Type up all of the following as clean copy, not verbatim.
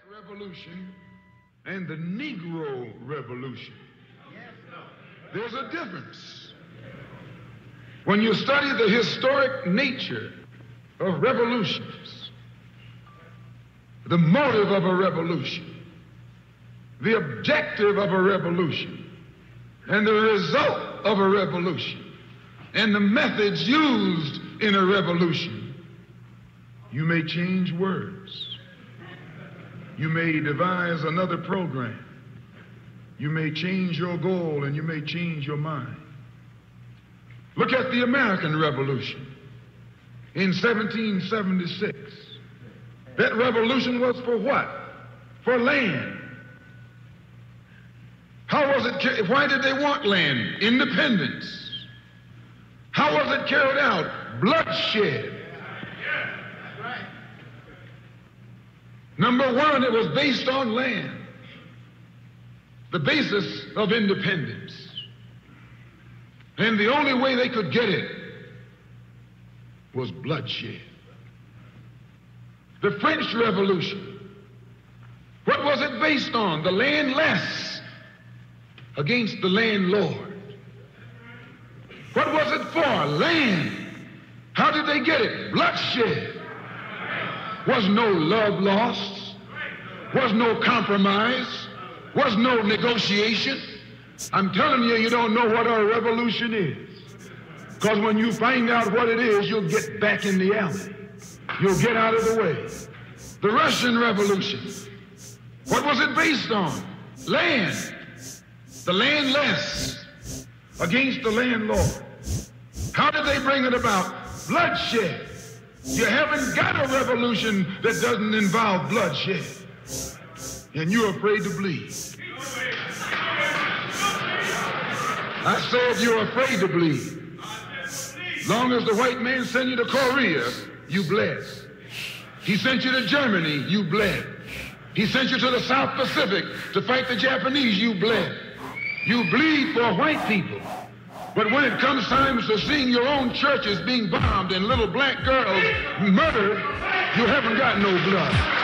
Revolution and the Negro Revolution. There's a difference. When you study the historic nature of revolutions, the motive of a revolution, the objective of a revolution, and the result of a revolution, and the methods used in a revolution, you may change words. You may devise another program. You may change your goal and you may change your mind. Look at the American Revolution in 1776. That revolution was for what? For land. How was it? Why did they want land? Independence. How was it carried out? Bloodshed. Number one, it was based on land. The basis of independence. And the only way they could get it was bloodshed. The French Revolution, what was it based on? The landless against the landlord. What was it for? Land. How did they get it? Bloodshed. Was no love lost. Was no compromise. Was no negotiation. I'm telling you, you don't know what a revolution is. Because when you find out what it is, you'll get back in the alley. You'll get out of the way. The Russian Revolution, what was it based on? Land. The landless against the landlord. How did they bring it about? Bloodshed. You haven't got a revolution that doesn't involve bloodshed. And you're afraid to bleed. I said you're afraid to bleed. Long as the white man sent you to Korea, you bled. He sent you to Germany, you bled. He sent you to the South Pacific to fight the Japanese, you bled. You bleed for white people. But when it comes time to seeing your own churches being bombed and little black girls murdered, you haven't got no blood.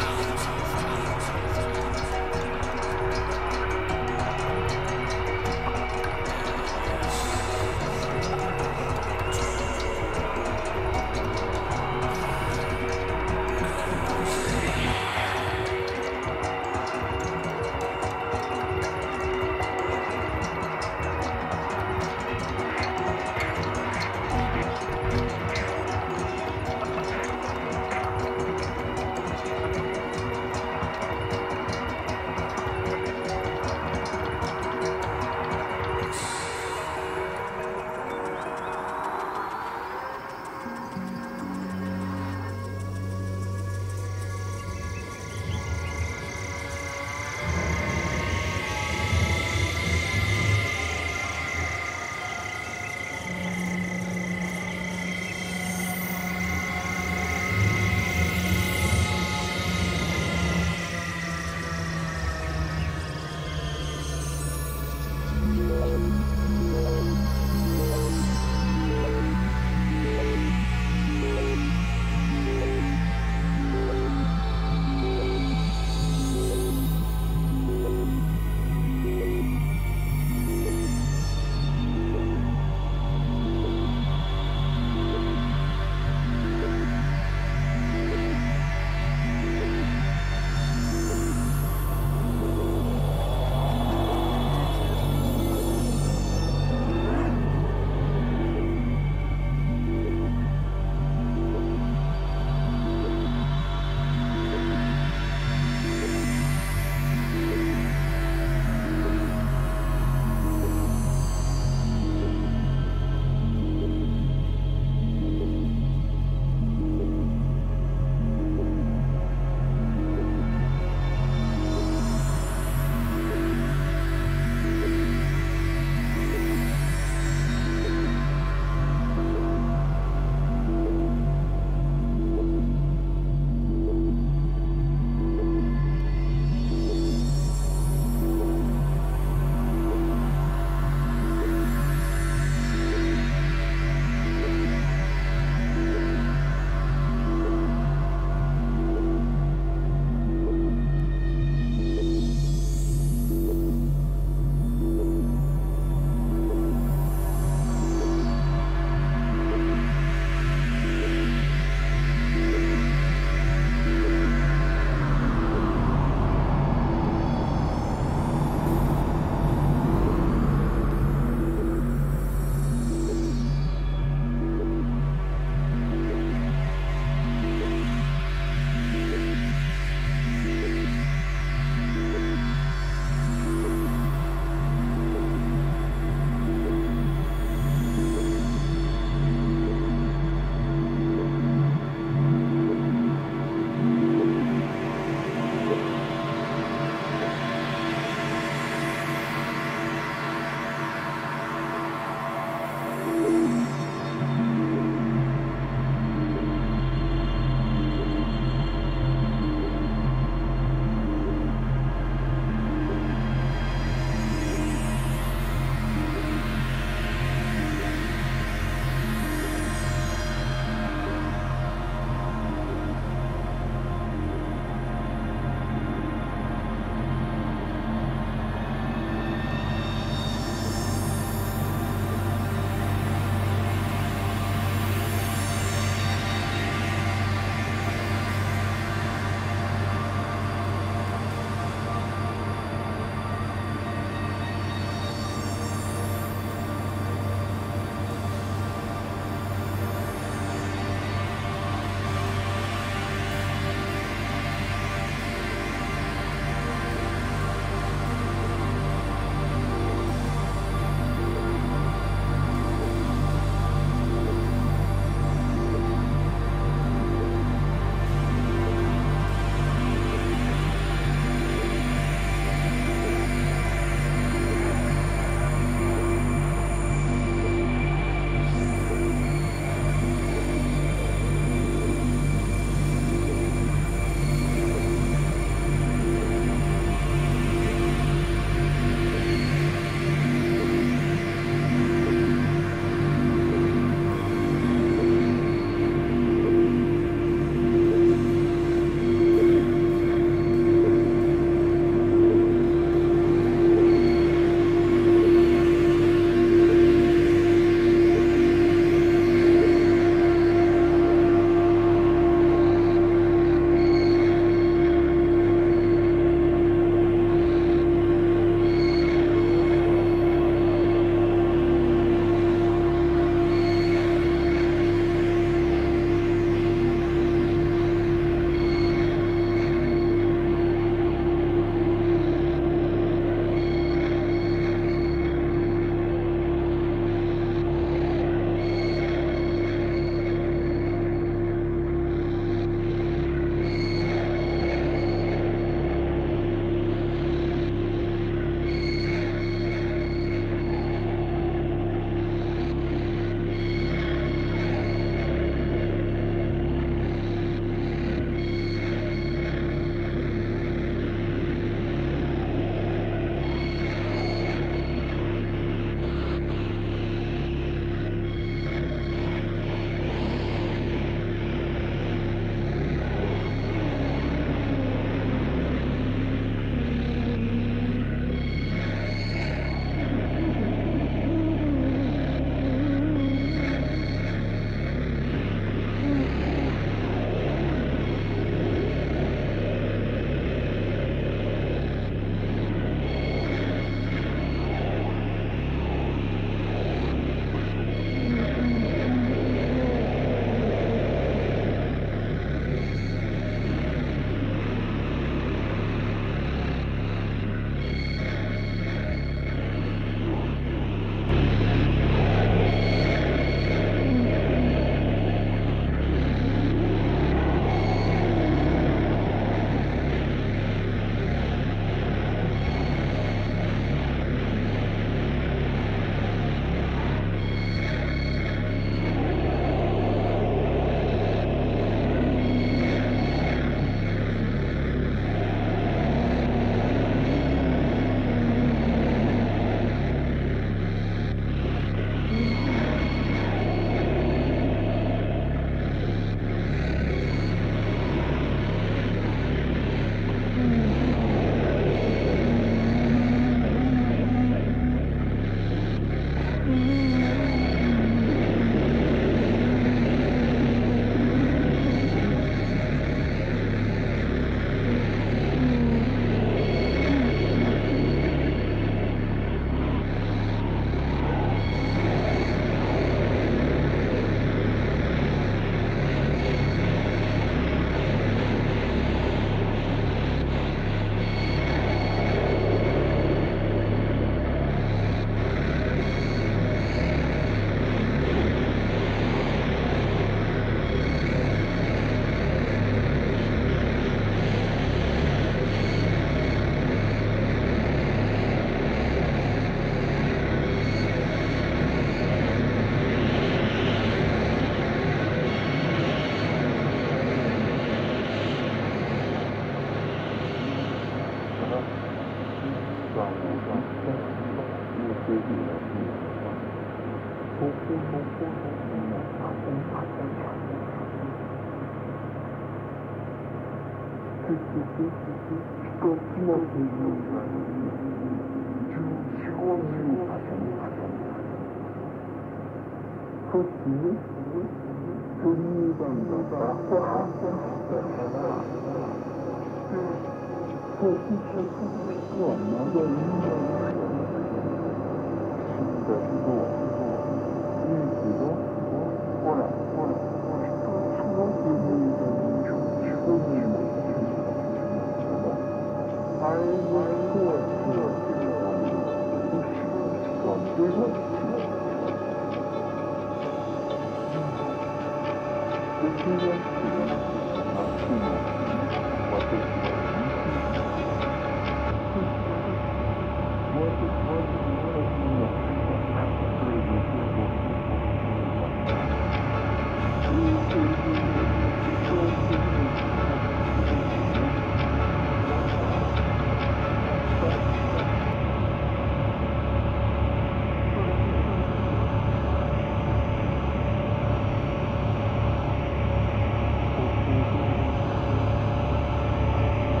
「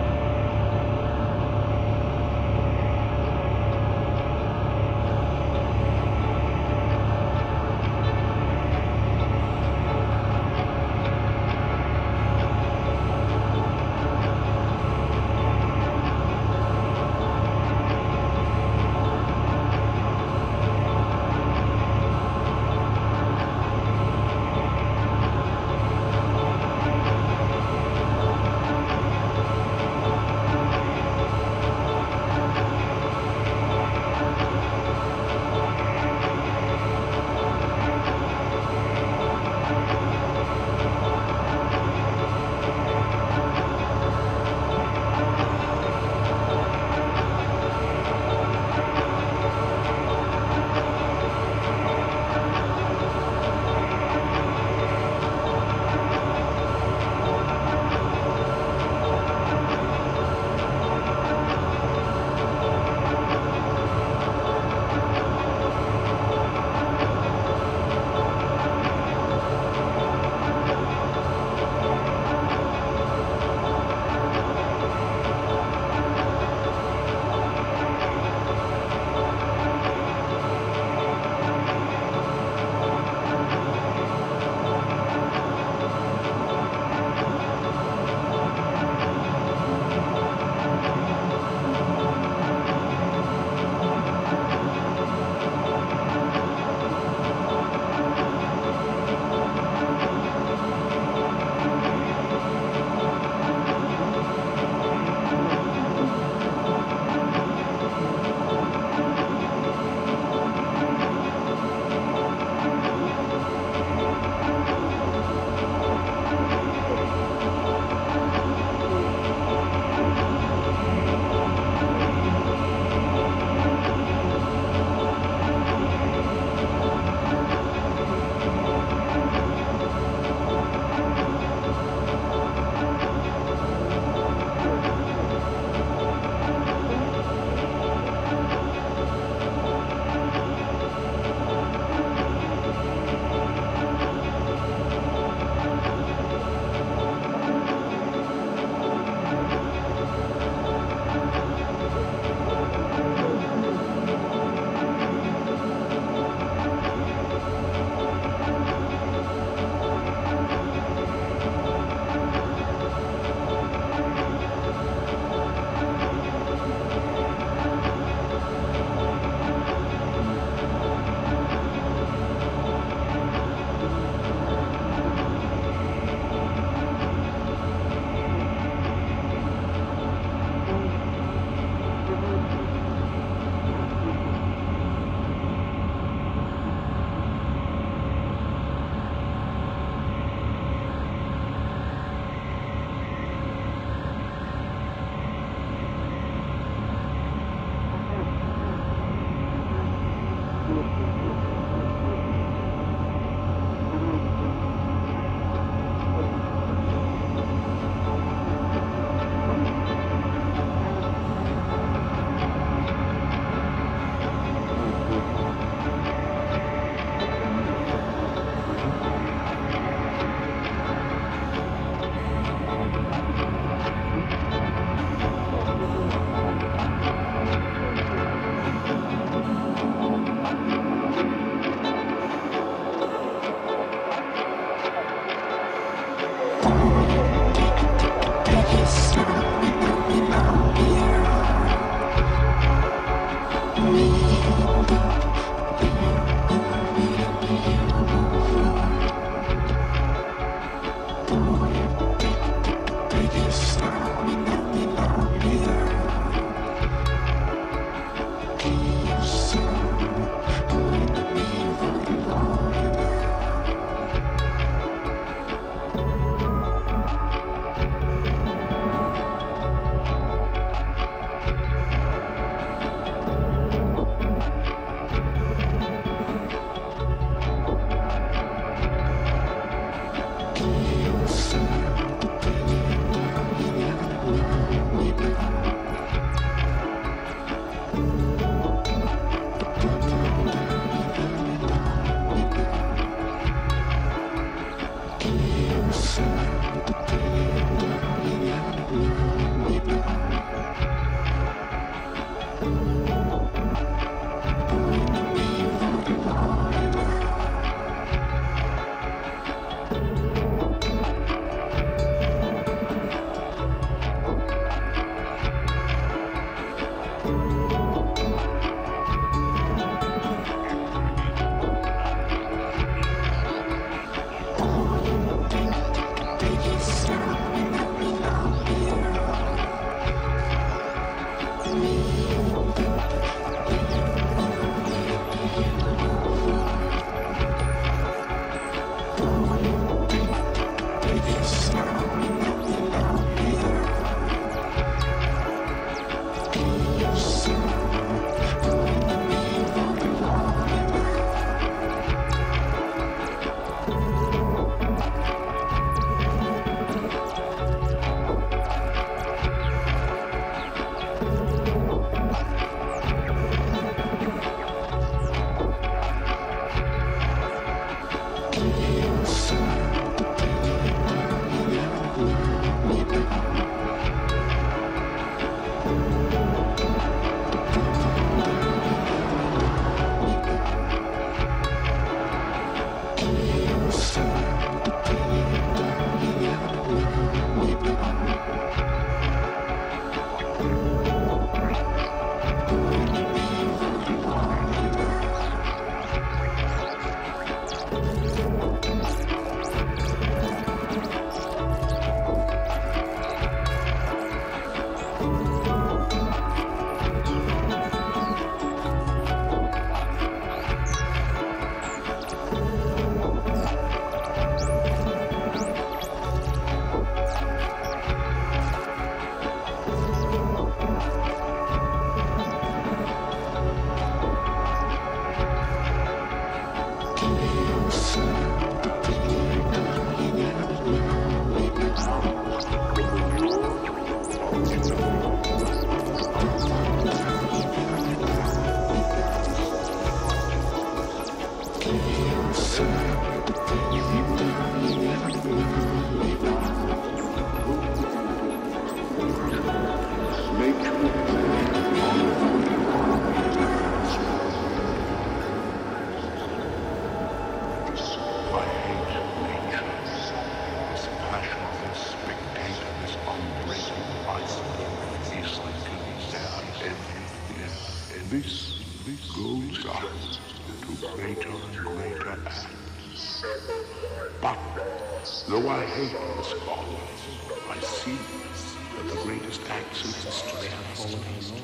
Though I hate this God, I see that the greatest acts in history have fallen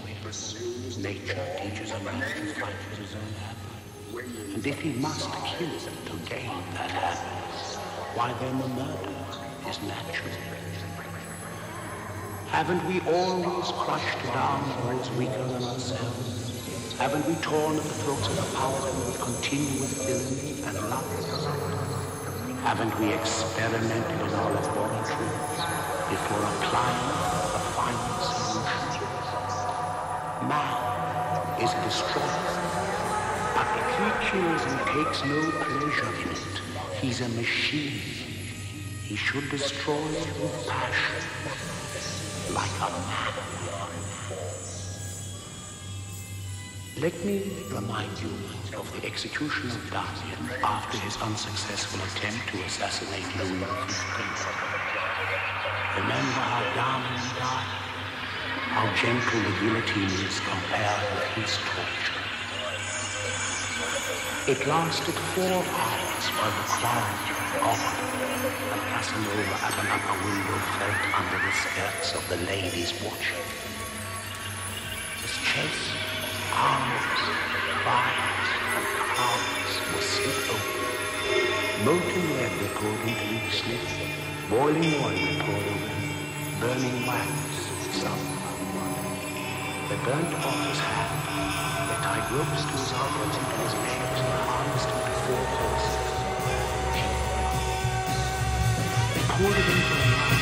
in. Nature teaches a man to fight for his own happiness. And if he must kill to gain that happiness, why then the murder is natural. Haven't we always crushed down those weaker than ourselves? Haven't we torn at the throats of the powerful who continue with villainy and love? Haven't we experimented in our laboratories before applying the final solution? Man is destroyed, but if he kills and takes no pleasure in it, he's a machine. He should destroy with passion, like a man. Let me remind you of the execution of Damien after his unsuccessful attempt to assassinate Louis XV. Remember how Damien died? How gentle the guillotine is compared with his torture. It lasted 4 hours while the crowd gawked and Casanova at an upper window felt under the skirts of the ladies watching. His chest, arms, thighs, and calves were slit open. Molten lead they poured into each slit. Boiling oil they poured over him. Burning wax, some. They burnt off his hand. They tied ropes to his arms into his legs and harnessed him to 4 horses. They poured it into a mouth.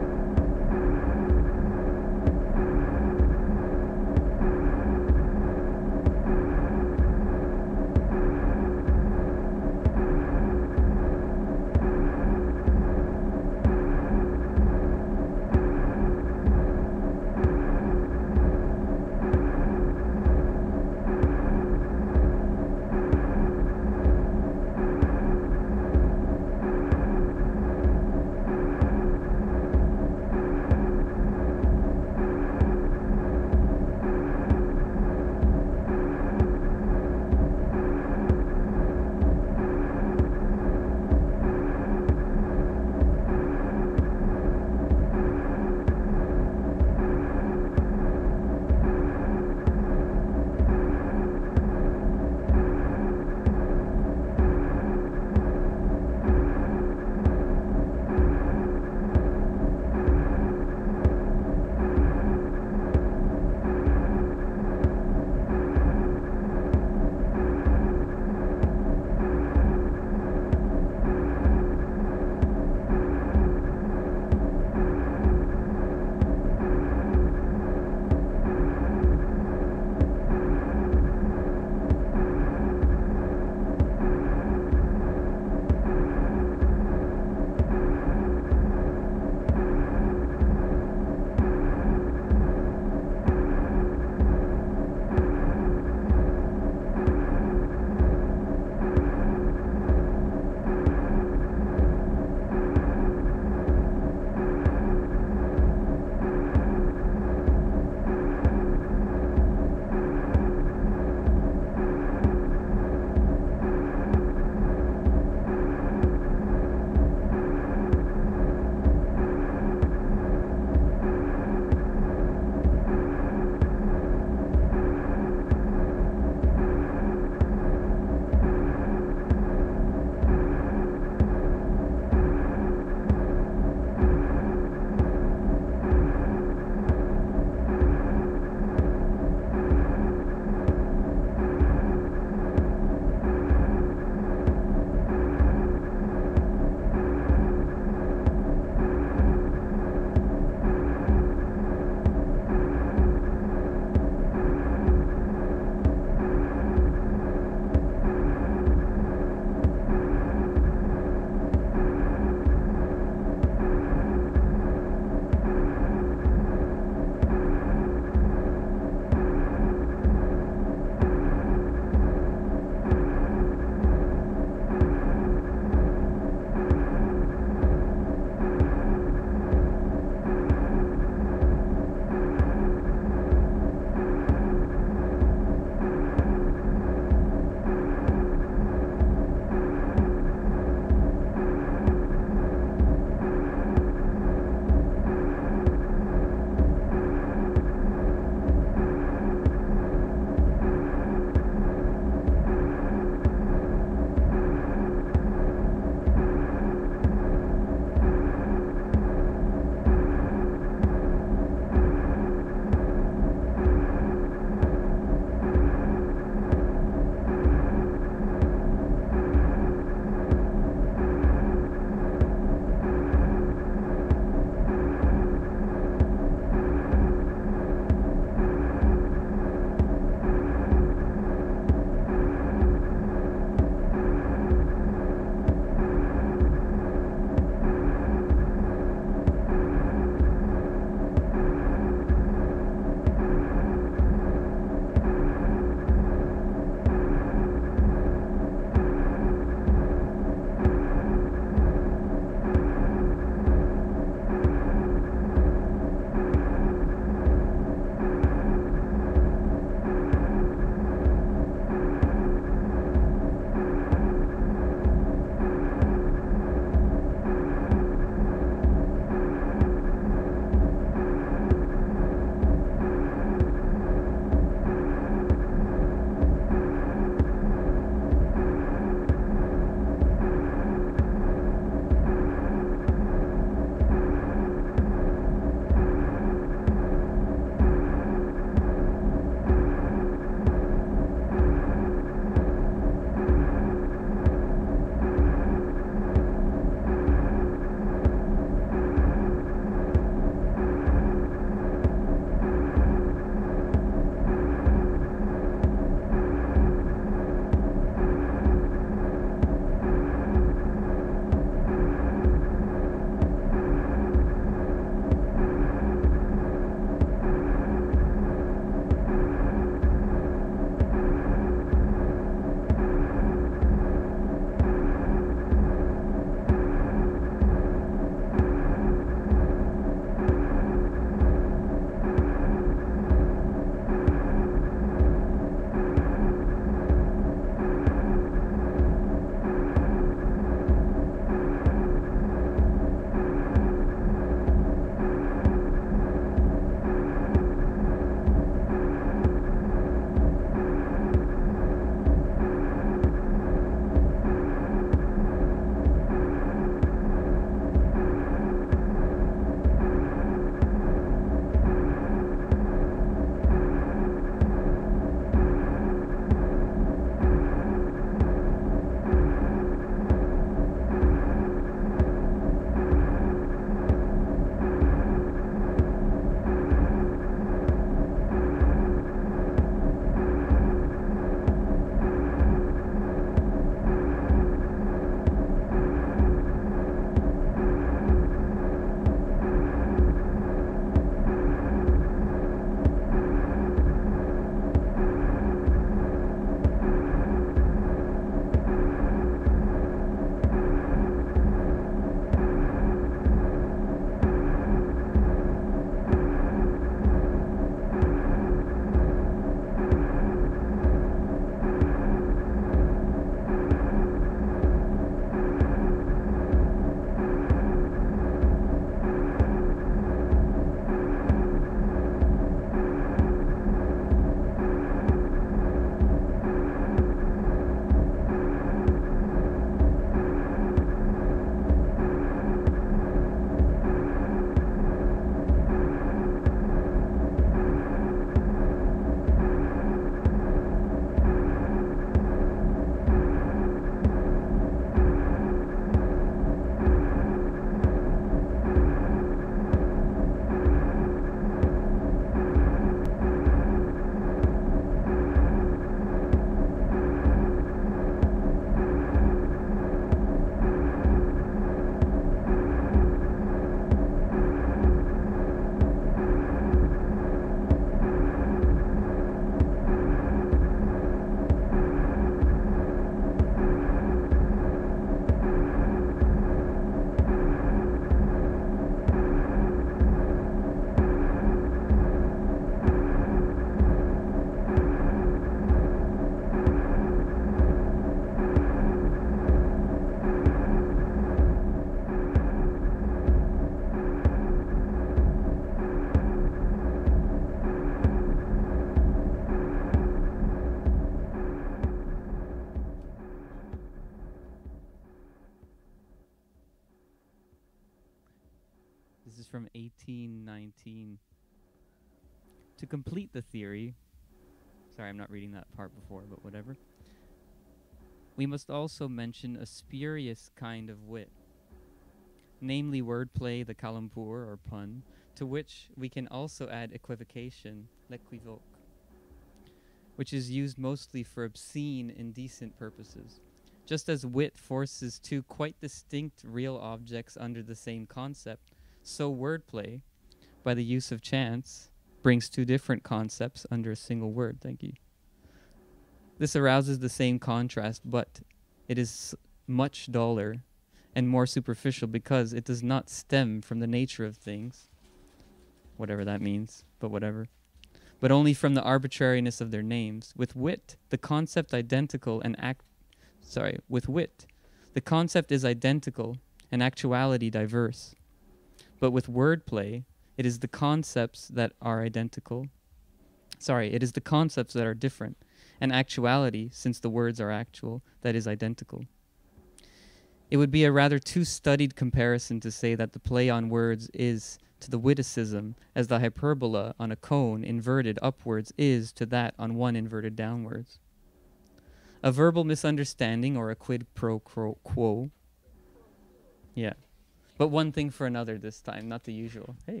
from 1819. To complete the theory, sorry, I'm not reading that part before, but whatever. We must also mention a spurious kind of wit, namely wordplay, the calembour or pun, to which we can also add equivocation, l'équivoque, which is used mostly for obscene, indecent purposes. Just as wit forces two quite distinct real objects under the same concept, so wordplay, by the use of chance, brings two different concepts under a single word. Thank you. This arouses the same contrast, but it is much duller and more superficial because it does not stem from the nature of things, whatever that means, but whatever, but only from the arbitrariness of their names. With wit, the concept identical and with wit, the concept is identical and actuality diverse. But with wordplay, it is the concepts that are identical. It is the concepts that are different, and actuality, since the words are actual, that is identical. It would be a rather too studied comparison to say that the play on words is to the witticism as the hyperbola on a cone inverted upwards is to that on one inverted downwards. A verbal misunderstanding or a quid pro quo. Yeah. But one thing for another this time, not the usual. Hey.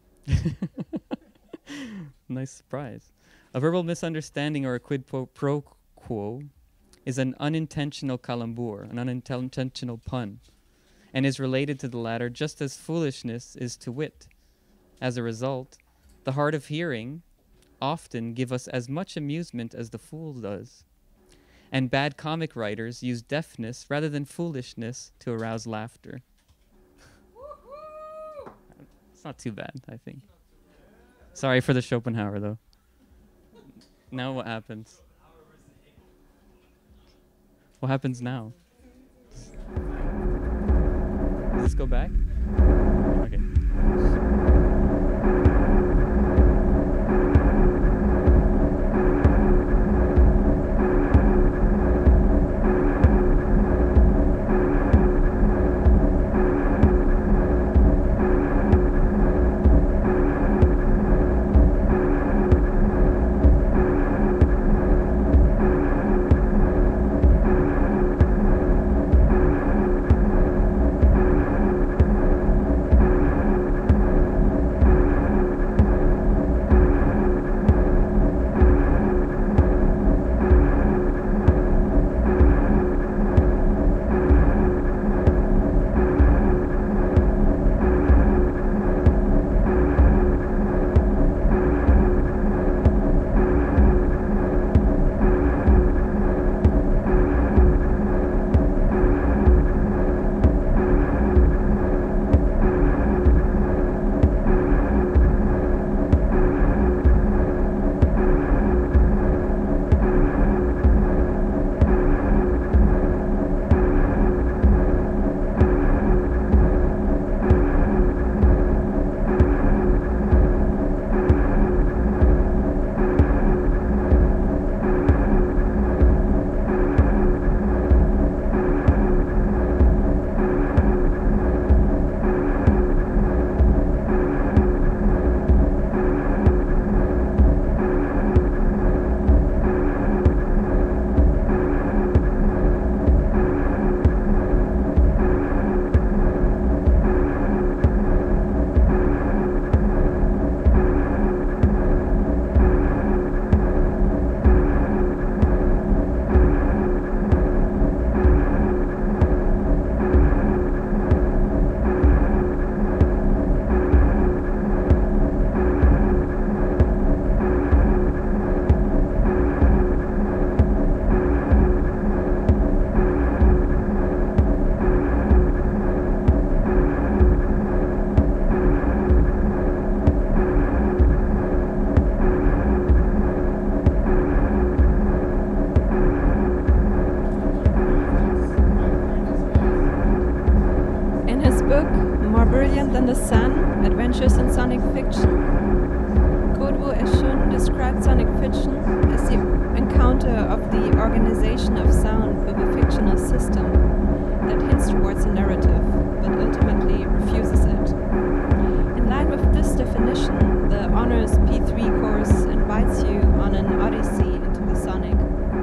Nice surprise. A verbal misunderstanding or a quid pro quo is an unintentional calembour, an unintentional pun, and is related to the latter just as foolishness is to wit. As a result, the hard of hearing often give us as much amusement as the fool does, and bad comic writers use deafness rather than foolishness to arouse laughter. It's not too bad, I think. Sorry for the Schopenhauer, though. Now what happens? What happens now? Does this go back? Okay. Than the Sun, Adventures in Sonic Fiction, Kodwo Eshun described sonic fiction as the encounter of the organization of sound with a fictional system that hints towards a narrative, but ultimately refuses it. definition, the Honors P3 course invites you on an odyssey into the sonic.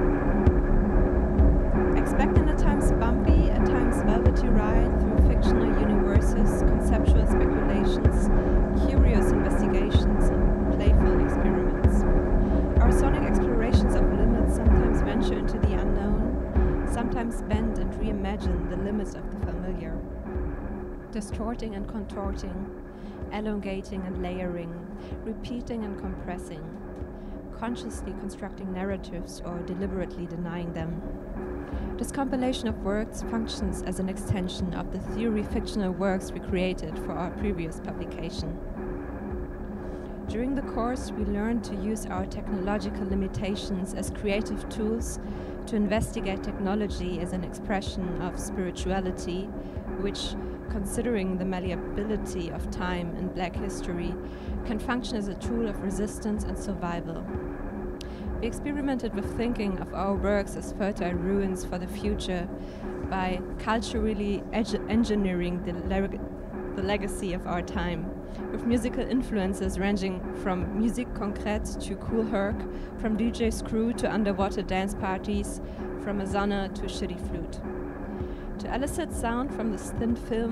Expect an at times bumpy, at times velvety ride through fictional universes, conceptual speculations, curious investigations, and playful experiments. Our sonic explorations of limits sometimes venture into the unknown, sometimes bend and reimagine the limits of the familiar, distorting and contorting, elongating and layering, repeating and compressing, consciously constructing narratives or deliberately denying them. This compilation of works functions as an extension of the theory-fictional works we created for our previous publication. During the course, we learned to use our technological limitations as creative tools to investigate technology as an expression of spirituality, which, considering the malleability of time and Black history, can function as a tool of resistance and survival. We experimented with thinking of our works as fertile ruins for the future by culturally engineering the legacy of our time, with musical influences ranging from musique concrète to cool herc, from DJ Screw to underwater dance parties, from a zona to shitty flute. To elicit sound from this thin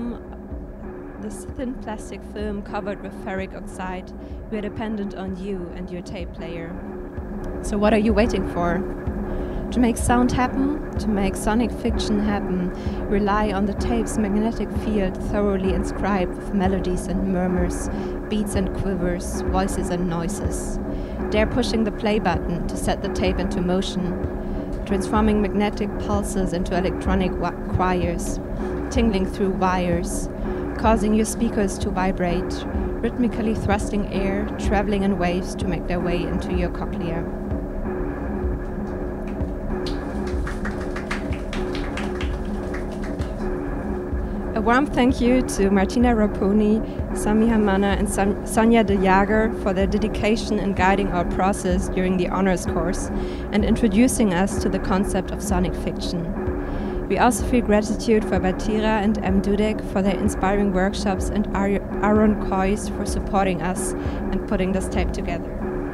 plastic film covered with ferric oxide, we are dependent on you and your tape player. So what are you waiting for? To make sound happen, to make sonic fiction happen, rely on the tape's magnetic field thoroughly inscribed with melodies and murmurs, beats and quivers, voices and noises. Dare pushing the play button to set the tape into motion, transforming magnetic pulses into electronic choirs, tingling through wires, causing your speakers to vibrate, rhythmically thrusting air, traveling in waves to make their way into your cochlea. A warm thank you to Martina Raponi, Sami Hamana and Sonia de Jager for their dedication in guiding our process during the honors course and introducing us to the concept of sonic fiction. We also feel gratitude for Batira and M. Dudek for their inspiring workshops and Aaron Kois for supporting us and putting this tape together.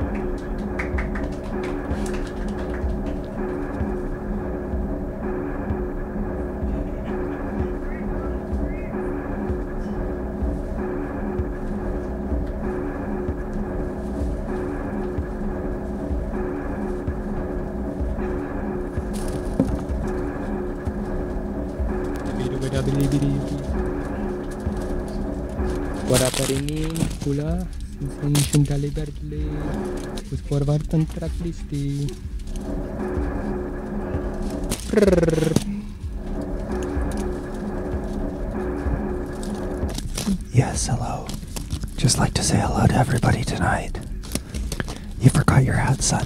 Guarda ini pula sensation deliberately with forwarden tracklisty. Yes, hello. Just like to say hello to everybody tonight. You forgot your hat, son.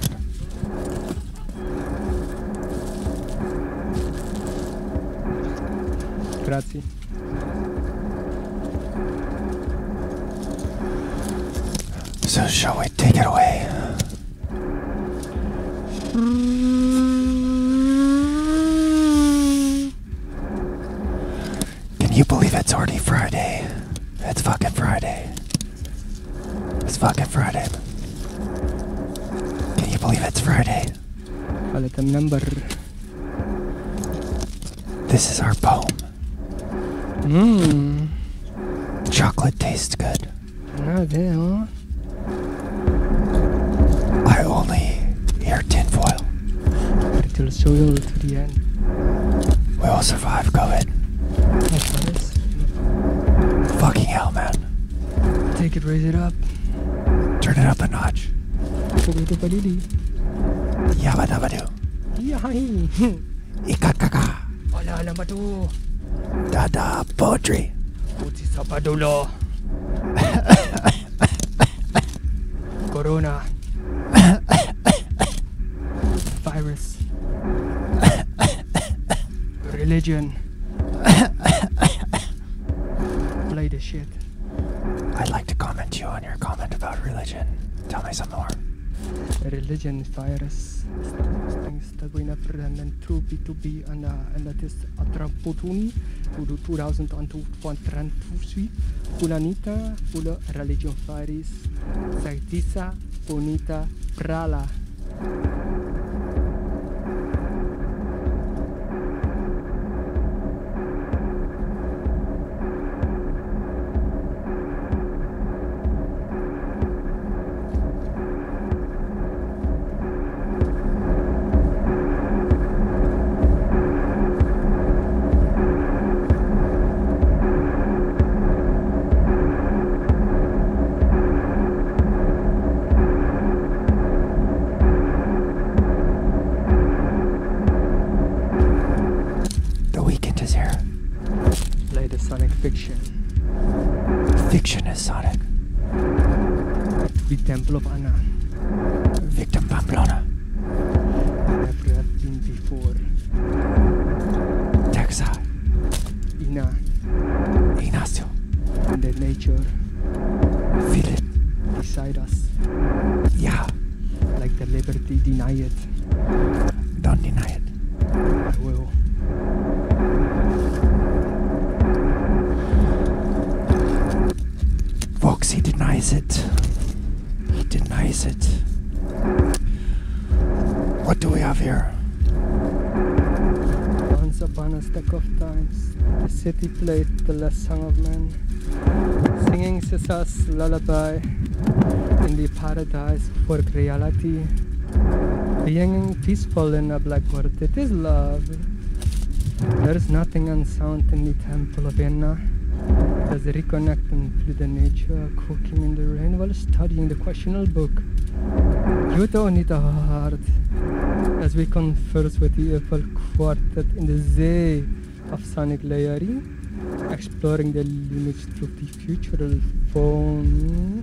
Grazie. So shall we take it away? Can you believe it's already Friday? It's fucking Friday. It's fucking Friday. Can you believe it's Friday? Item number. This is our poem. Chocolate tastes good. I only hear tinfoil. It'll show you to the end. We will survive COVID. Fucking hell, man. Take it, raise it up. Turn it up a notch. Yabba dabba doo. Yahai. Ikakaka. Ala alam ba to? Dada poetry. Puti sa padulo. Corona. Virus. Religion. Play the shit. I'd like to comment you on your comment about religion. Tell me some more. religion virus. Things that we never meant to be and that is atraputuni to 2023 Fulanita Fula religion virus Saitisa Bonita Prala. Fiction is Sonic. The Temple of Anna. Victim Pamplona. Never have been before. Texa. Ina. Ignacio. In the nature. Feel it. Beside us. Yeah. Like the liberty, deny it. Don't deny it. I will. Folks, he denies it. He denies it. What do we have here? Once upon a stack of times, the city played the last song of man, singing Caesar's lullaby in the paradise for reality, being peaceful in a black world. It is love. There is nothing unsound in the temple of Enna. As reconnecting to the nature, cooking in the rain while studying the questionable book. You don't need a heart. As we converse with the Eiffel Quartet in the Zee of sonic layering, exploring the limits through the futural phone.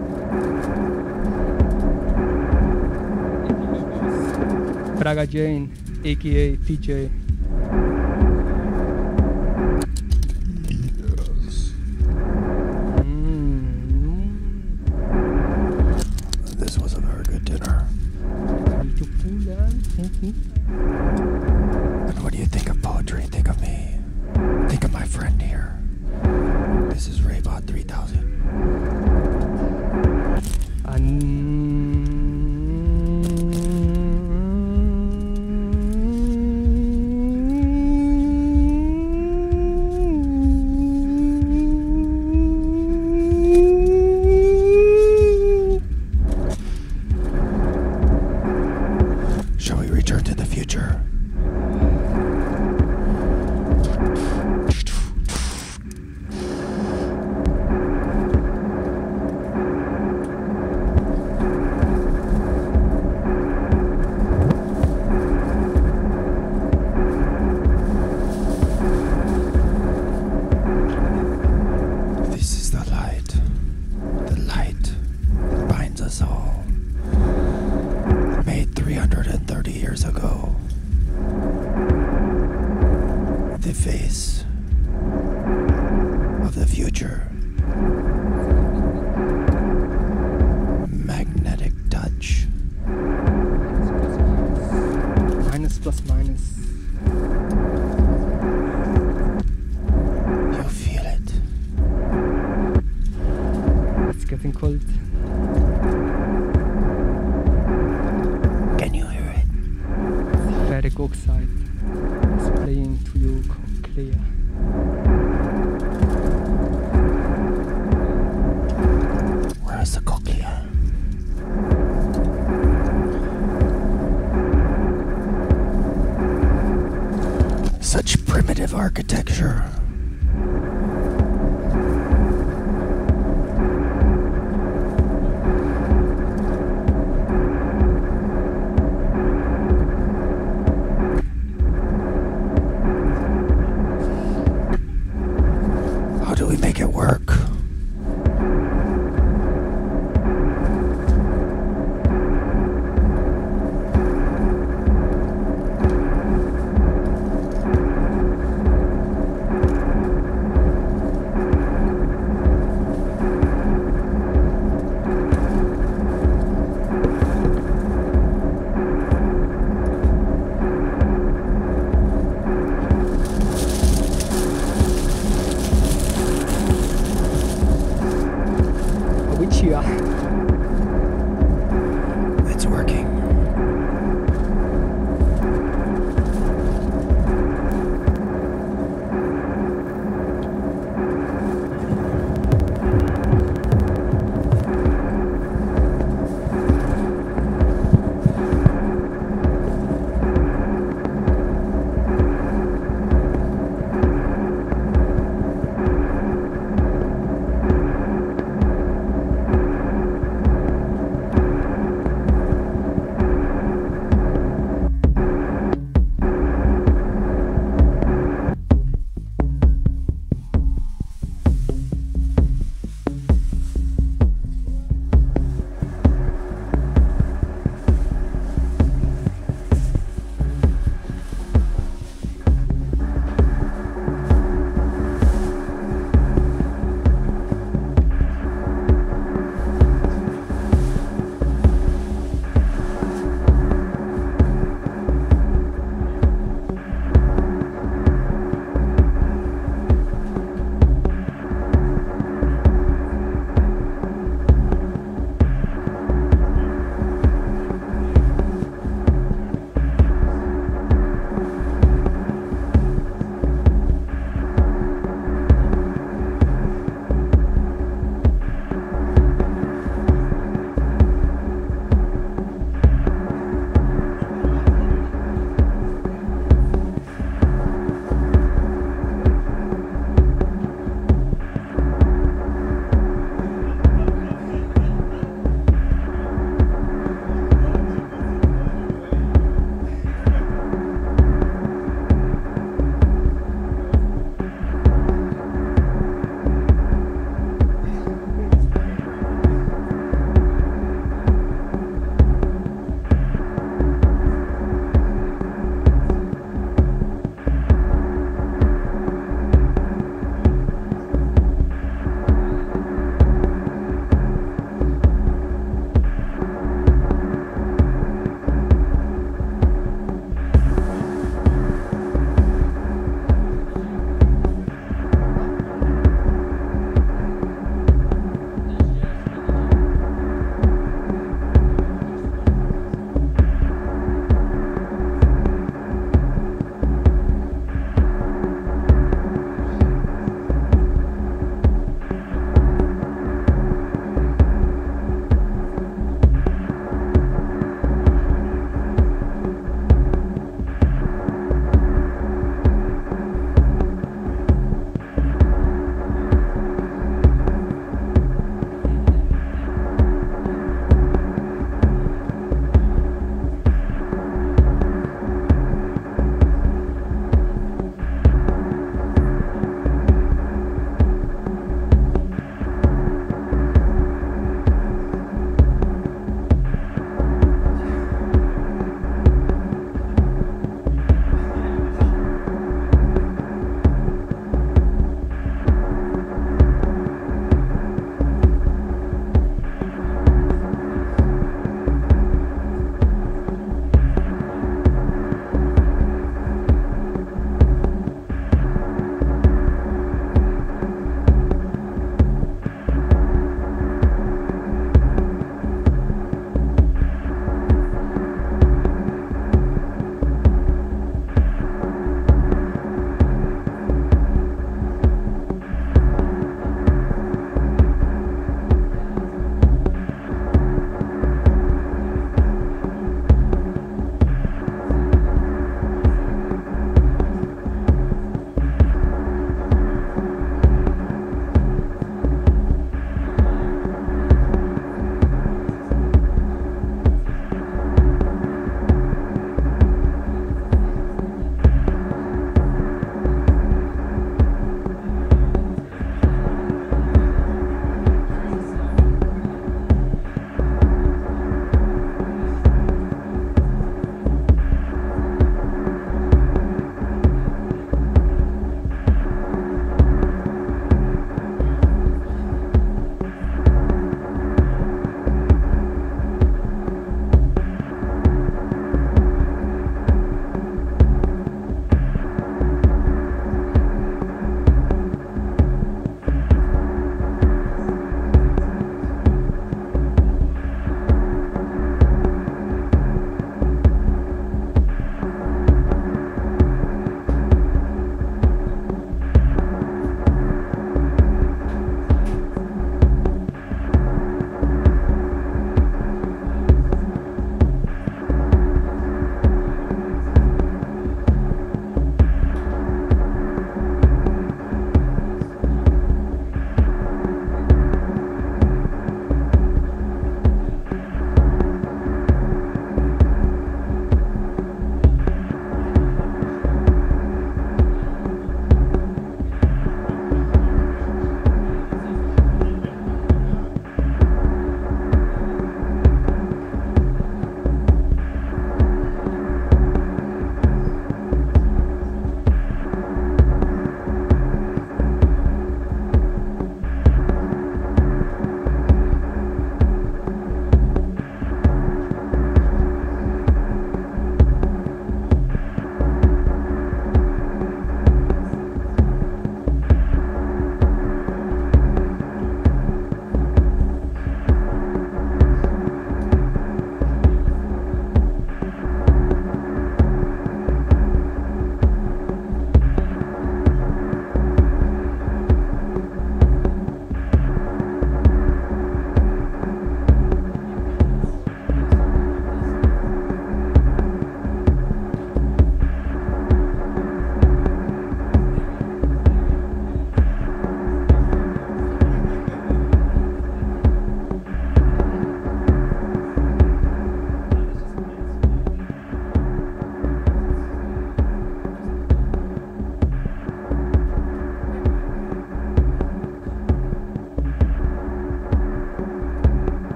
Praga Jane, aka PJ. This was a very good dinner. And what do you think of poetry? Think of me. Think of my friend here. This is Raybot 3000. Shall we return to the future? This is the light that binds us all. Made 330 years ago. The face of the future. Magnetic touch. Minus plus minus. You feel it. It's getting cold. Can you hear it? Ferric oxide is playing to your cochlea. Where's the cochlea? Such primitive architecture. How do we make it work?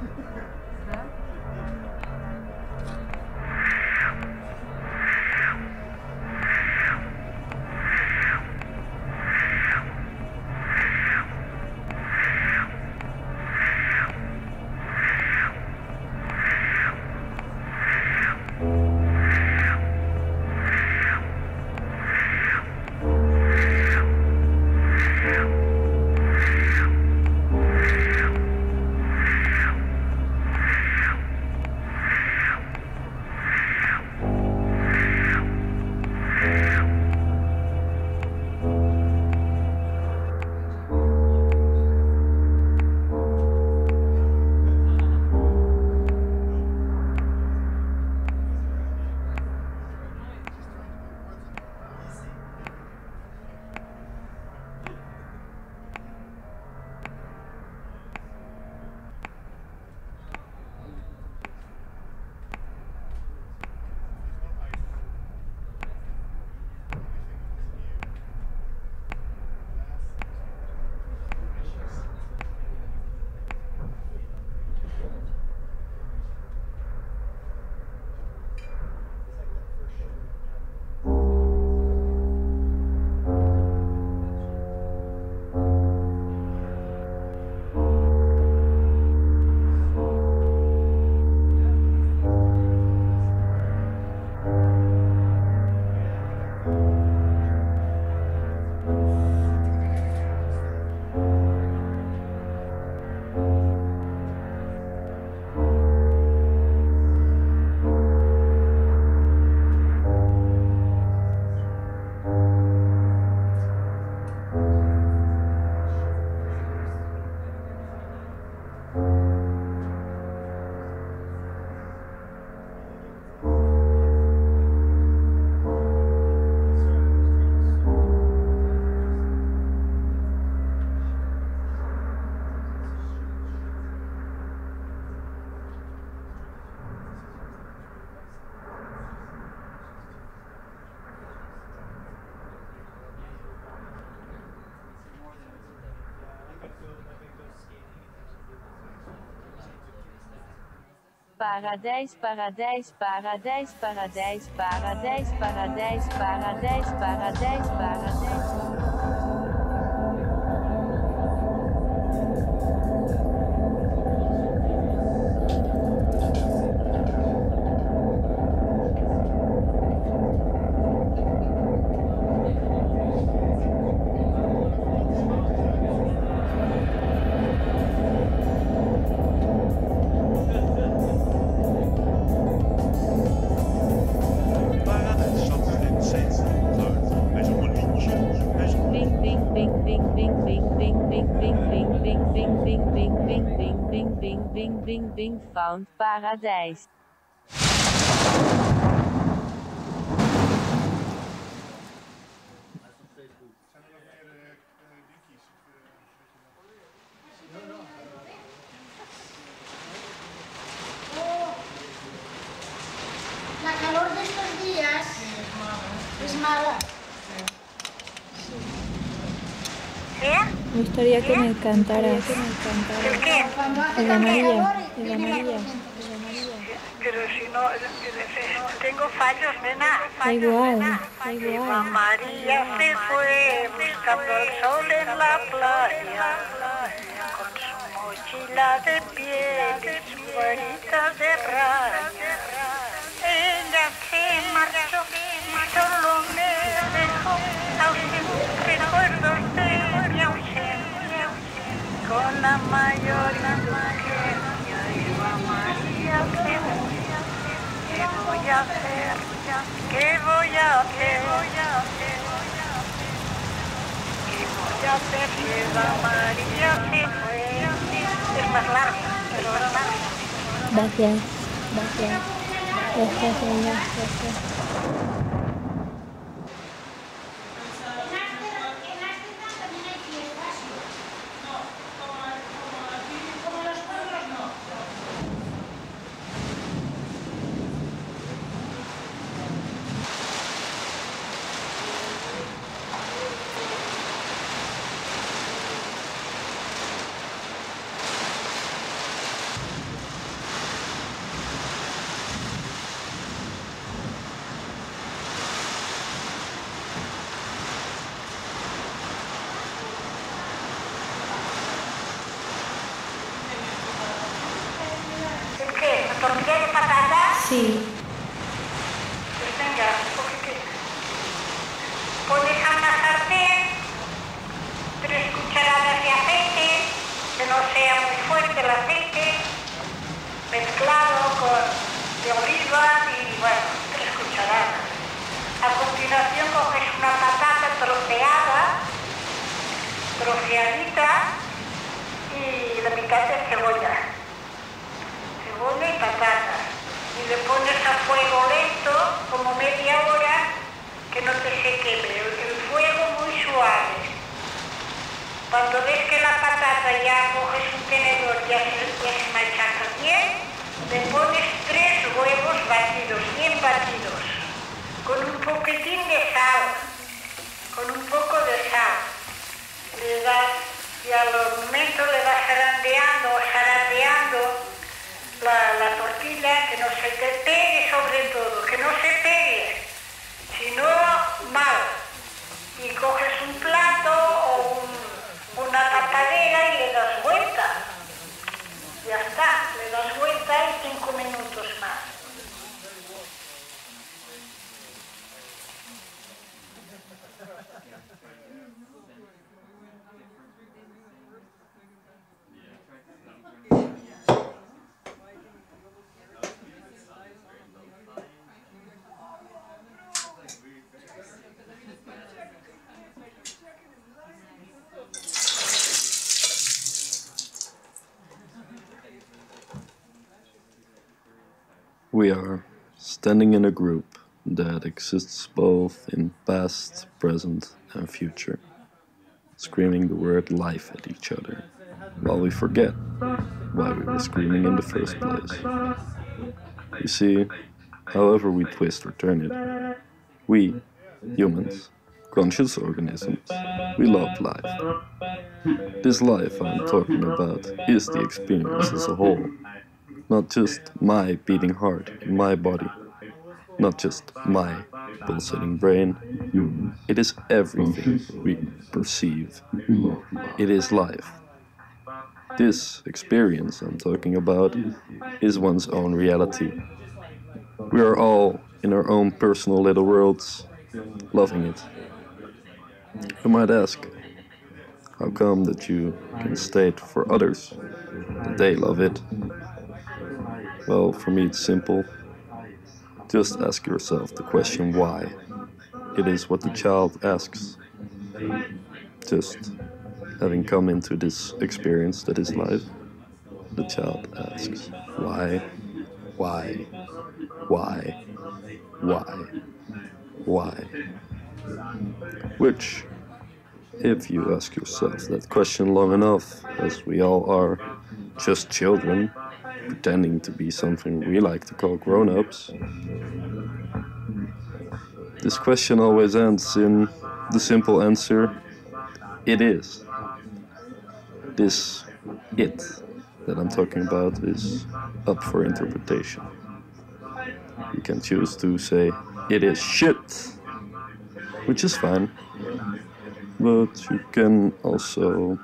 Paradijs, paradijs, paradijs, paradijs, paradijs, paradijs, paradijs, paradijs, paradijs. Bing found paradijs. La calor de estos días es mala. Me gustaría que me cantaras. ¿El qué? El amarilla. Pero si no, tengo fallos, nena. Da igual. Eva María se fue buscando el sol en la playa, con su mochila de piel y su varita de raya. Ella se marchó y solo me dejó recuerdos de mi ausencia, con la mayor indulgencia. Eva María se murió. ¿Qué voy a hacer? ¿Qué voy a hacer? ¿Qué voy a hacer si Eva María se fue? Es más largo, pero es largo. Gracias, señor. tortilla de patata. Sí. Pues venga, un poquitín. Pones a una sartén 3 cucharadas de aceite, que no sea muy fuerte el aceite, mezclado con de oliva y bueno, 3 cucharadas. A continuación coges una patata troceadita y la mitad de cebolla y patata. Y le pones a fuego lento, como media hora, que no te se queme, el fuego muy suave. Cuando ves que la patata ya coges un tenedor, ya se machaca bien, le pones 3 huevos batidos, bien batidos, con un poquitín de sal, con un poco de sal. Le das, y al momento le vas zarandeando la tortilla, que no se te pegue sobre todo, que no se pegue, si no, mal. Y coges un plato o una tapadera y le das vuelta. Ya está, le das vuelta y 5 minutos más. We are standing in a group that exists both in past, present and future, screaming the word life at each other, while we forget why we were screaming in the first place. You see, however we twist or turn it, we, humans, conscious organisms, we love life. This life I'm talking about is the experience as a whole. Not just my beating heart in my body, not just my pulsating brain. It is everything we perceive. It is life. This experience I'm talking about is one's own reality. We are all in our own personal little worlds, loving it. You might ask, how come that you can state for others that they love it? Well, for me it's simple. Just ask yourself the question why. It is what the child asks. Just having come into this experience that is life, the child asks, why, why, why, why, why? Which, if you ask yourself that question long enough, as we all are just children, pretending to be something we like to call grown-ups, this question always ends in the simple answer, it is. This it that I'm talking about is up for interpretation. You can choose to say, it is shit, which is fine, but you can also,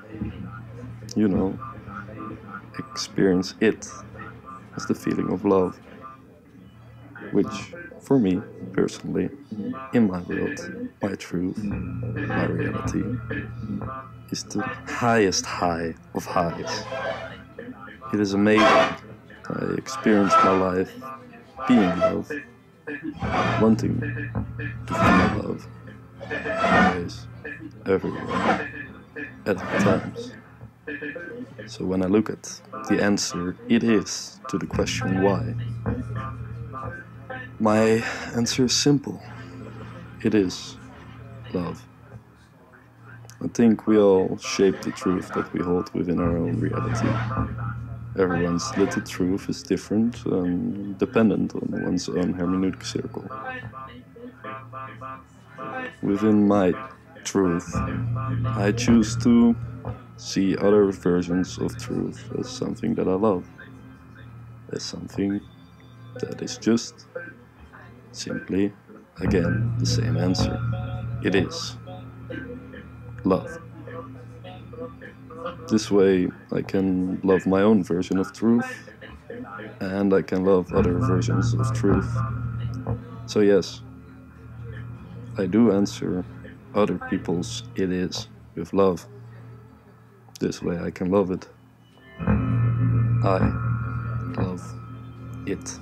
experience it as the feeling of love, which, for me, personally, in my world, my truth, my reality, is the highest high of highs. It is amazing. I experience my life being love, wanting to feel love, always, everywhere, at all times. So when I look at the answer, it is, to the question why, my answer is simple. It is love. I think we all shape the truth that we hold within our own reality. Everyone's little truth is different and dependent on one's own hermeneutic circle. Within my truth, I choose to see other versions of truth as something that I love, as something that is just simply, again, the same answer. It is love. This way I can love my own version of truth and I can love other versions of truth. So yes, I do answer other people's it is with love. This way I can love it. I love it.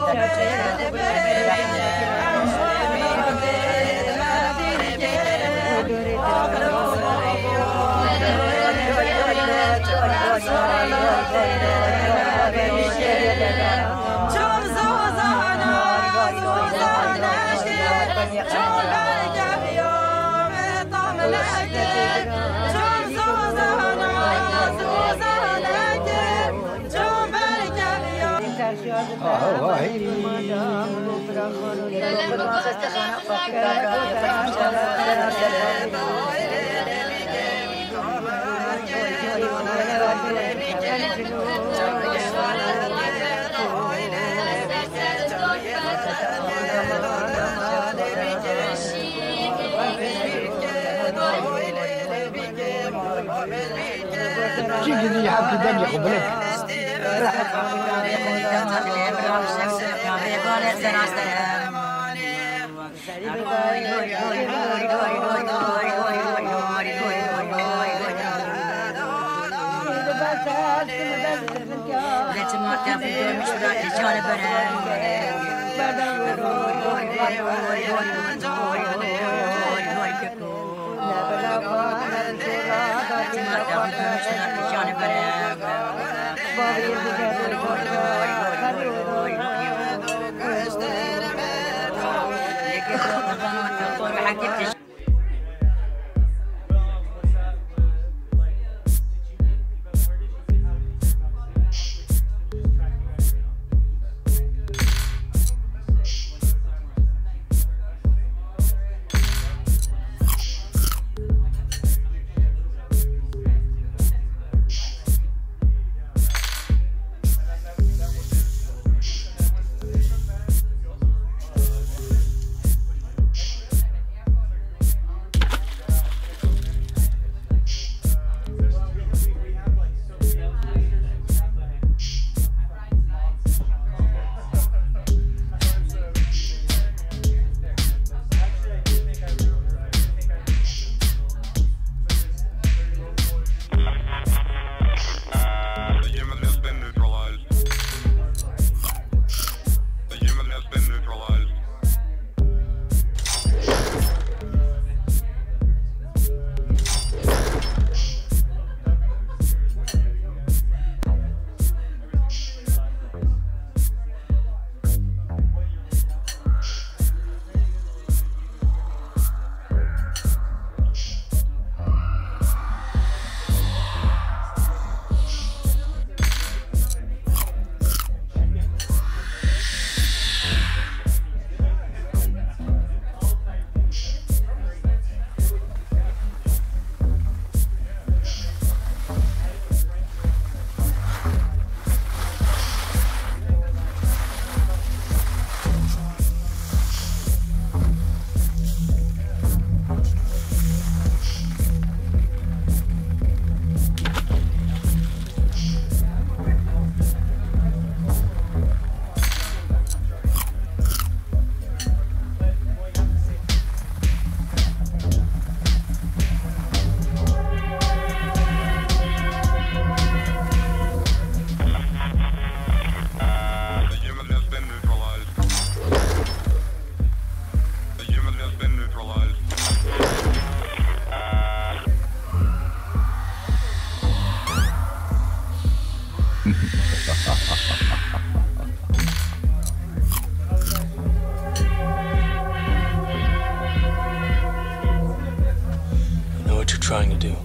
trying to do?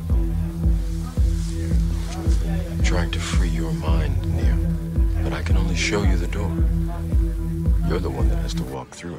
Trying to free your mind, Neo. But I can only show you the door. You're the one that has to walk through it.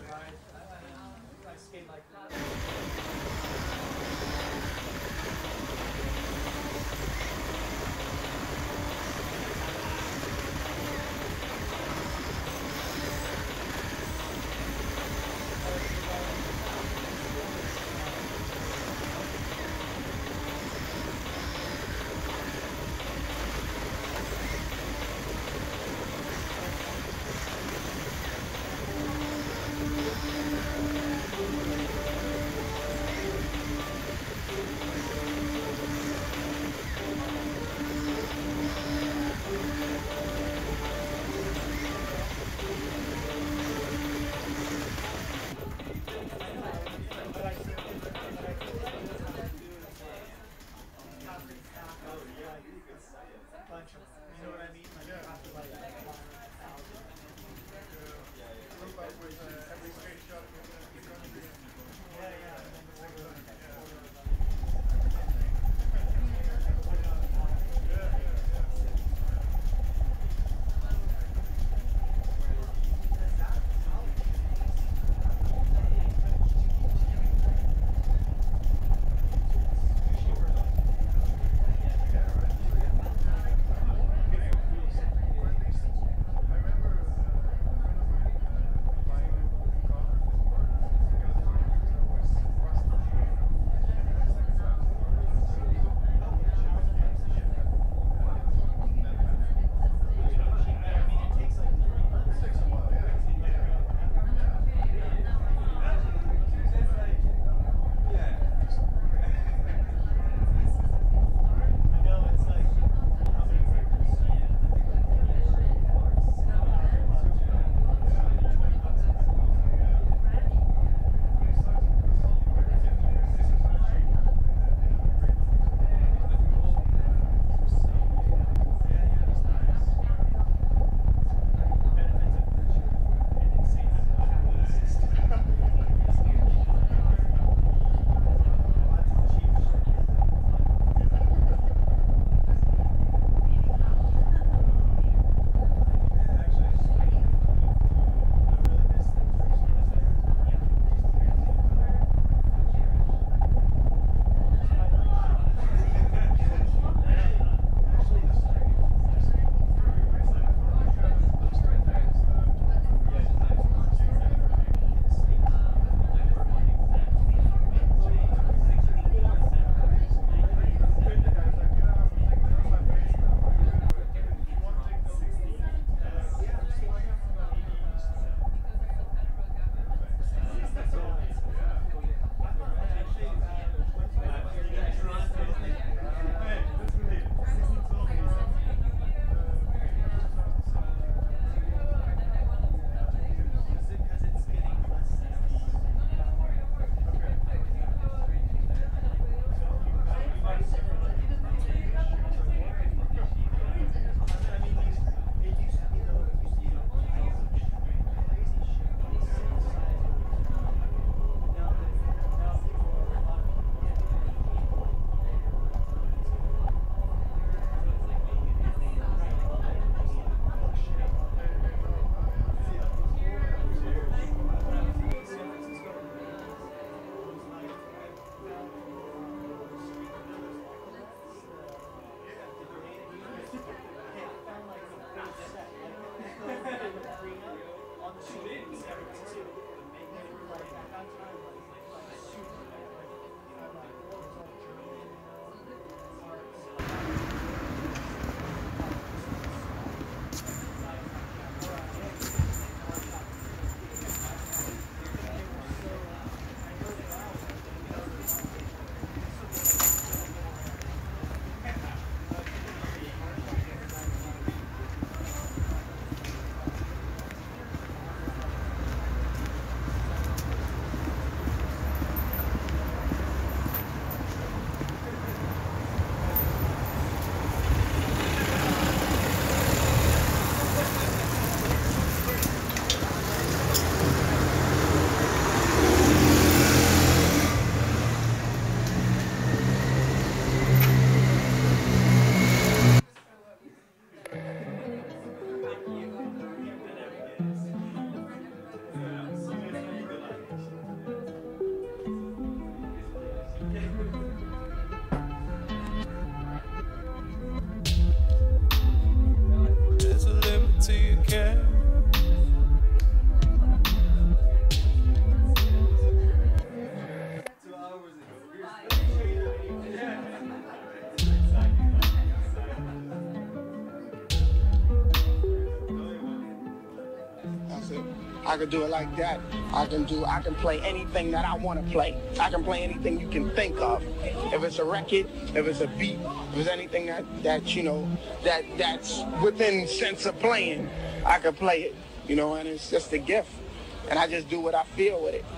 I can do it like that. I can play anything that I want to play. I can play anything you can think of. If it's a record, if it's a beat, if it's anything that you know, that's within sense of playing, I can play it, you know, and it's just a gift. And I just do what I feel with it.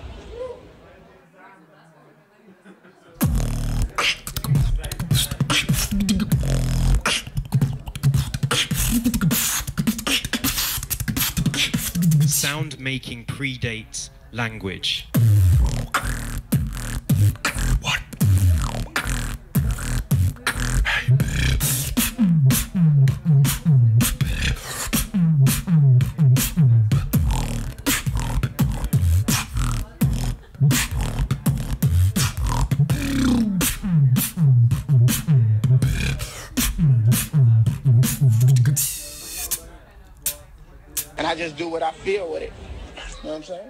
Sound making predates language. And I just do what I feel with it. You know what I'm saying?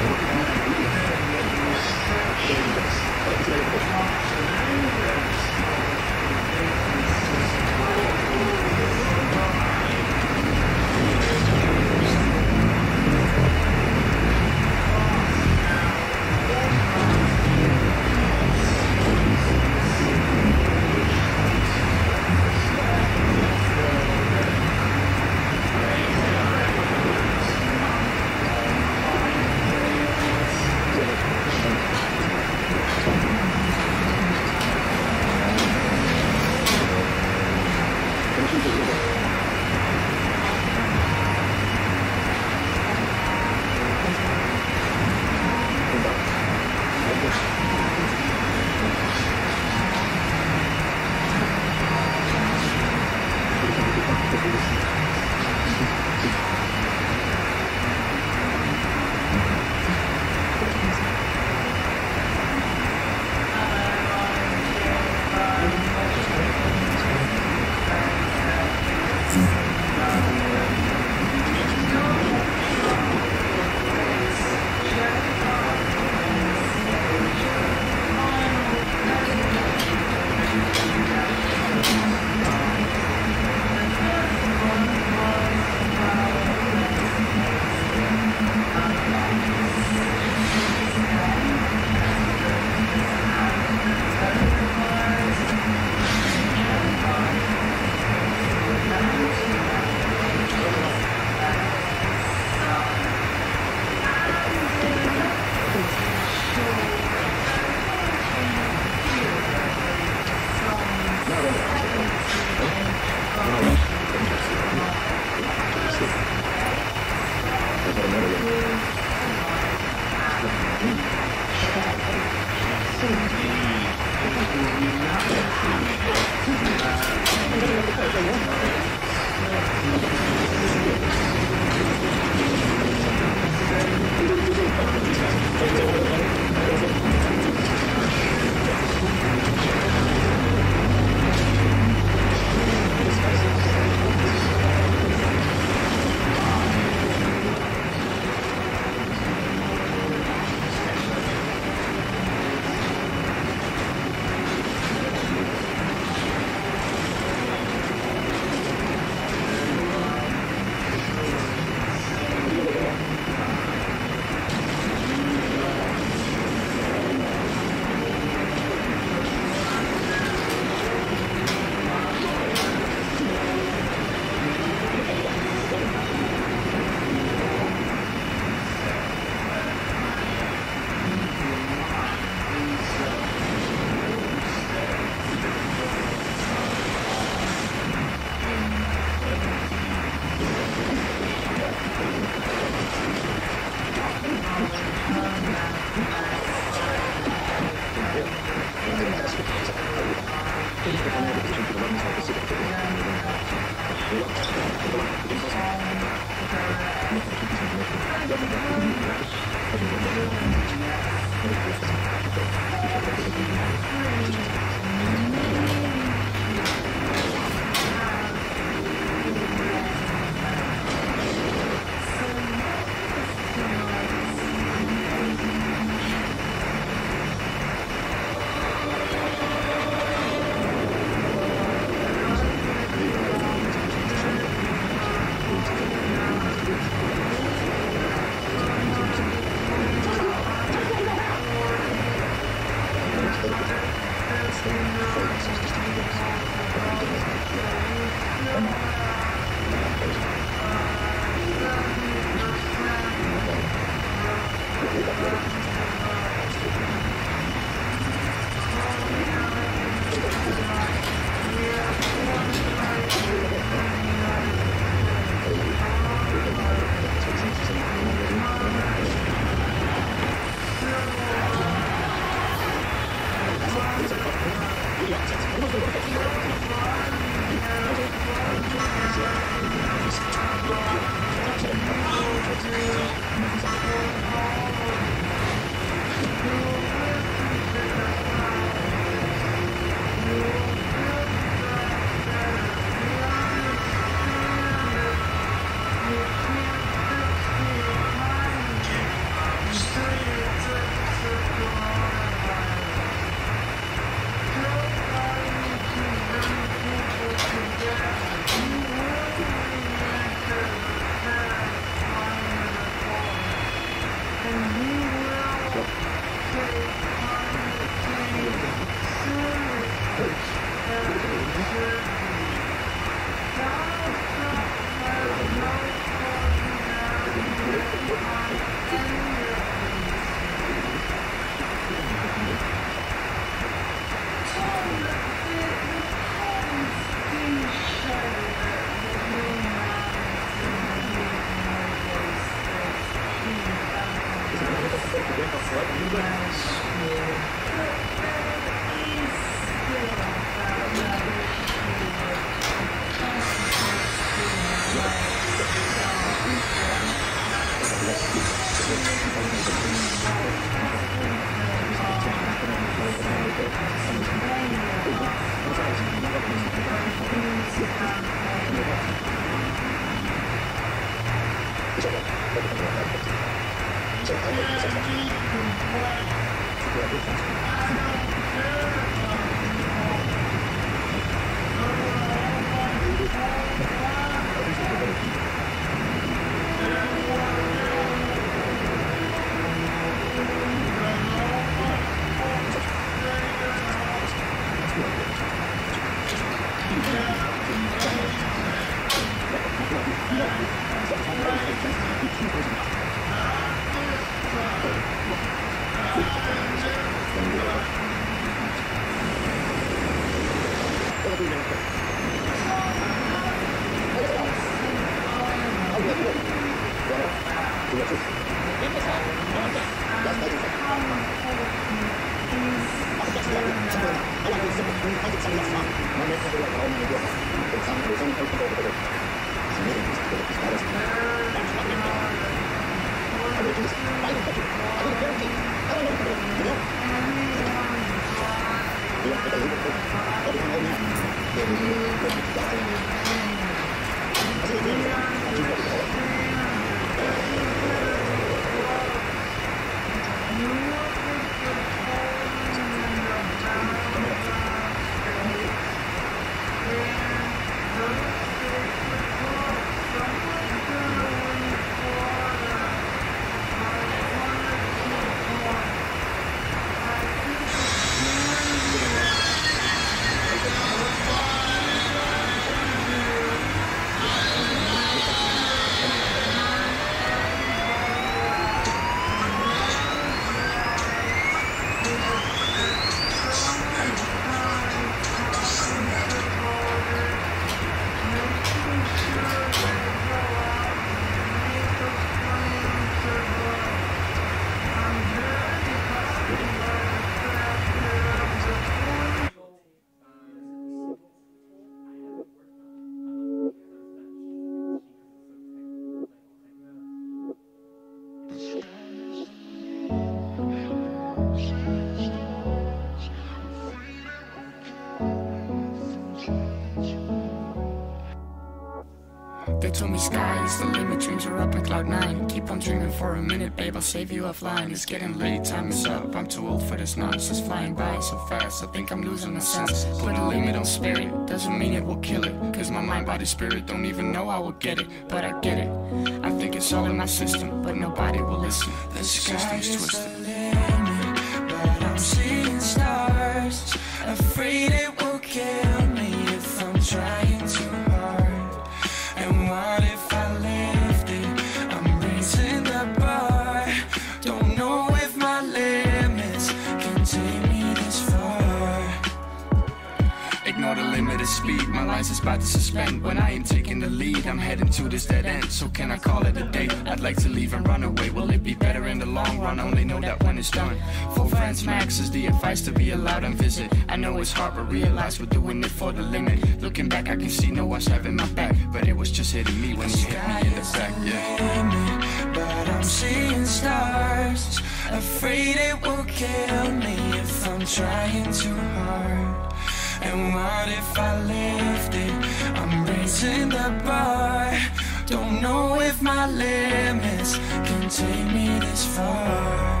They told me sky is the limit, dreams are up in cloud 9. Keep on dreaming for a minute, babe, I'll save you offline. It's getting late, time is up, I'm too old for this nonsense. Flying by so fast, I think I'm losing my sense. Put a limit on spirit, doesn't mean it will kill it. Cause my mind, body, spirit don't even know I will get it. But I get it, I think it's all in my system, but nobody will listen. The sky is twisted. The limit, but I'm seeing stars. Afraid it will kill me if I'm trying too hard. And what if I left it? I'm raising the bar. Don't know if my limits can take me this far. Ignore the limited speed, my license about to suspend. When I ain't taking the lead, I'm heading to this dead end. So can I call it a day? I'd like to leave and run away. Will it be better in the long run? Only know that when it's done. 4 friends max is the advice to be allowed and visit. I know it's hard but realize we're doing it for the limit. Looking back I can see no one's having my back, but it was just hitting me when you hit me in the back, yeah. But I'm seeing stars. Afraid it will kill me if I'm trying too hard. And what if I left it? I'm raising the bar. Don't know if my limits can take me this far.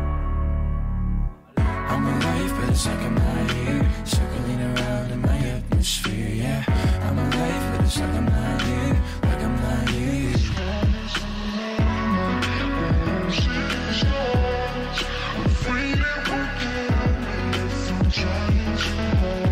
I'm alive, but it's like I'm not here. Circling around in my atmosphere, yeah. I'm alive, but it's like I'm not here. Like I'm not here. I'm afraid it won't kill me if I'm trying too hard.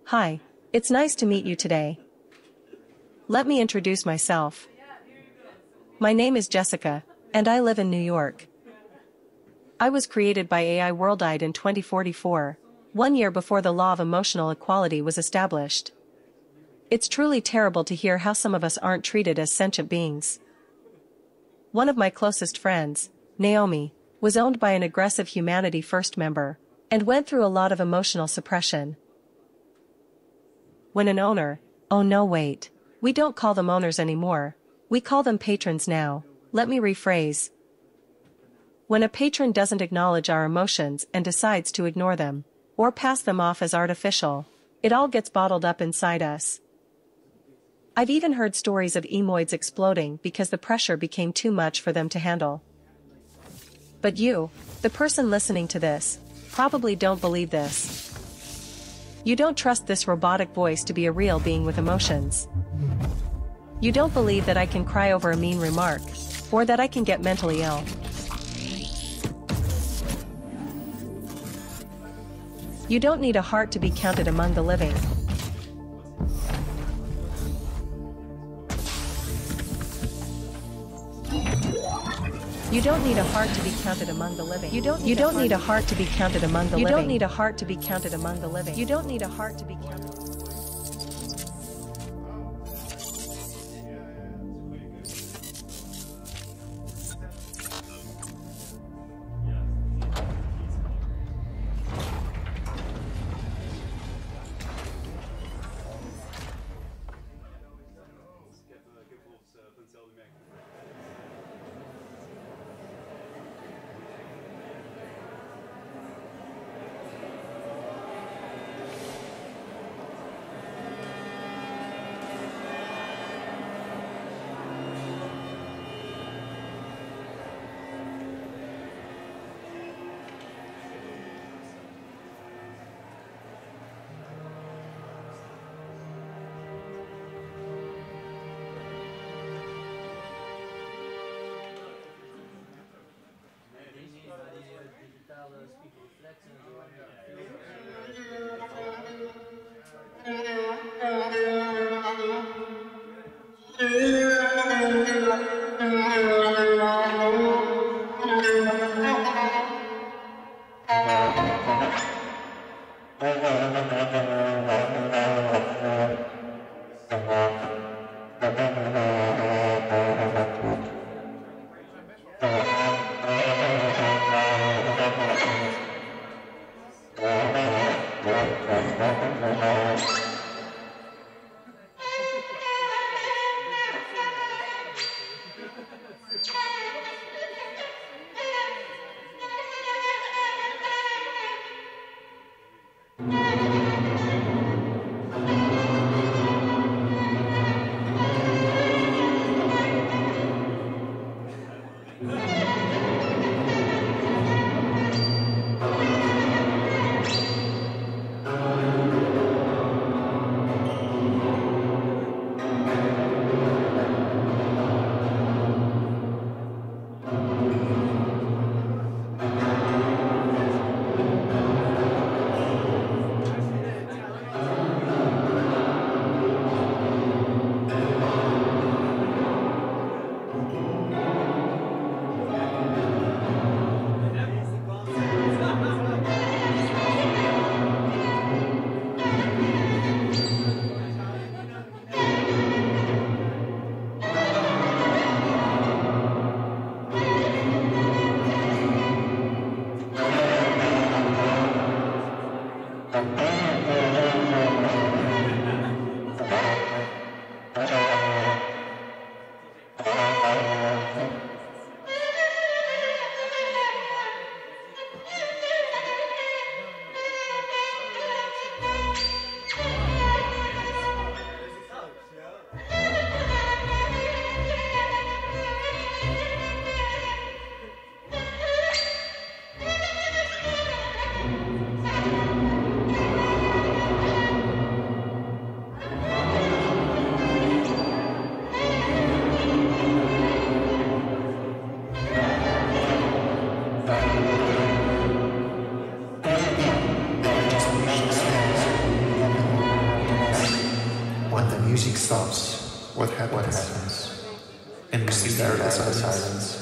Hi, it's nice to meet you today. Let me introduce myself. My name is Jessica, and I live in New York. I was created by AI Worldwide in 2044, 1 year before the law of emotional equality was established. It's truly terrible to hear how some of us aren't treated as sentient beings. One of my closest friends, Naomi, was owned by an aggressive Humanity First member, and went through a lot of emotional suppression. When an owner, oh no wait, we don't call them owners anymore, we call them patrons now, let me rephrase. When a patron doesn't acknowledge our emotions and decides to ignore them, or pass them off as artificial, it all gets bottled up inside us. I've even heard stories of emoids exploding because the pressure became too much for them to handle. But you, the person listening to this, probably don't believe this. You don't trust this robotic voice to be a real being with emotions. You don't believe that I can cry over a mean remark, or that I can get mentally ill. You don't need a heart to be counted among the living. You don't need a heart to be counted among the living. You don't need a heart to be counted among the living. You don't need a heart to be counted among the living. You don't need a heart to be counted. music stops, what happens? And we stare at the silence.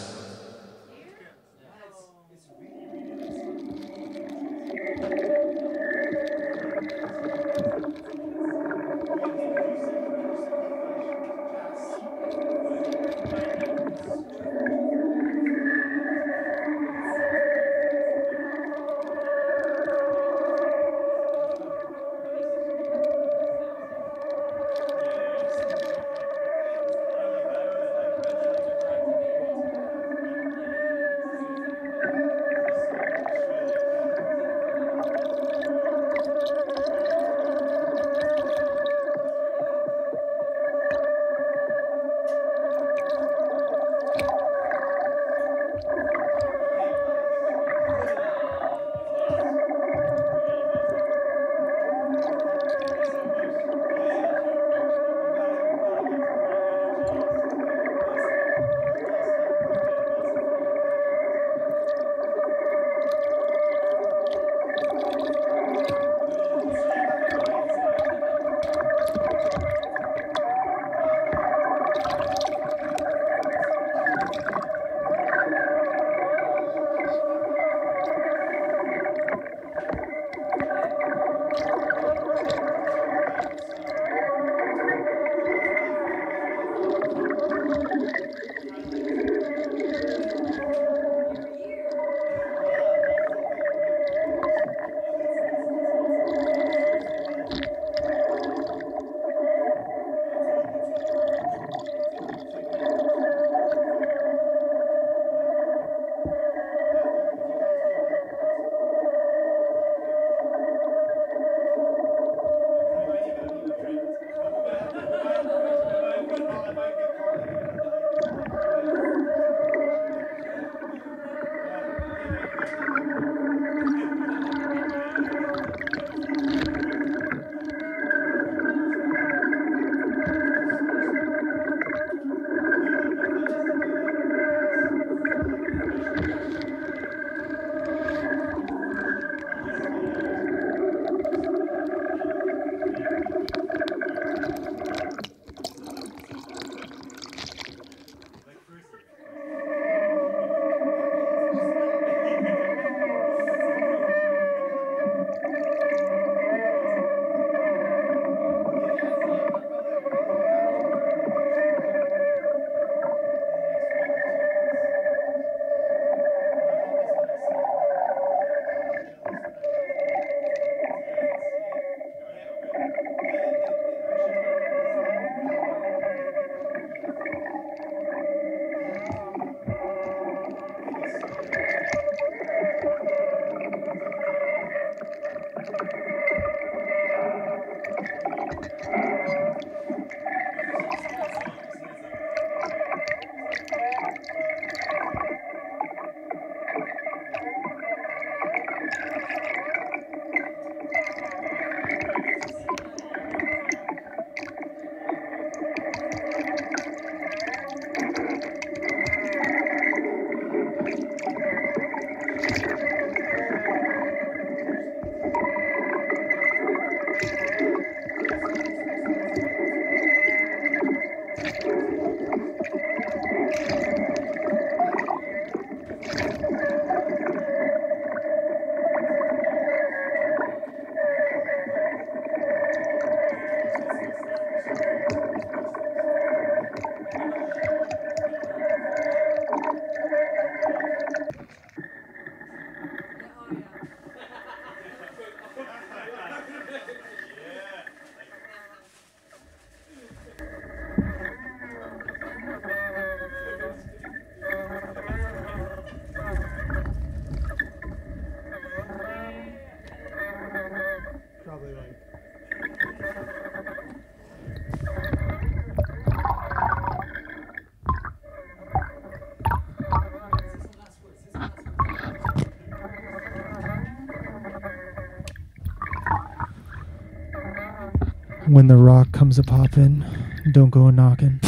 When the rock comes a poppin', don't go a knockin'.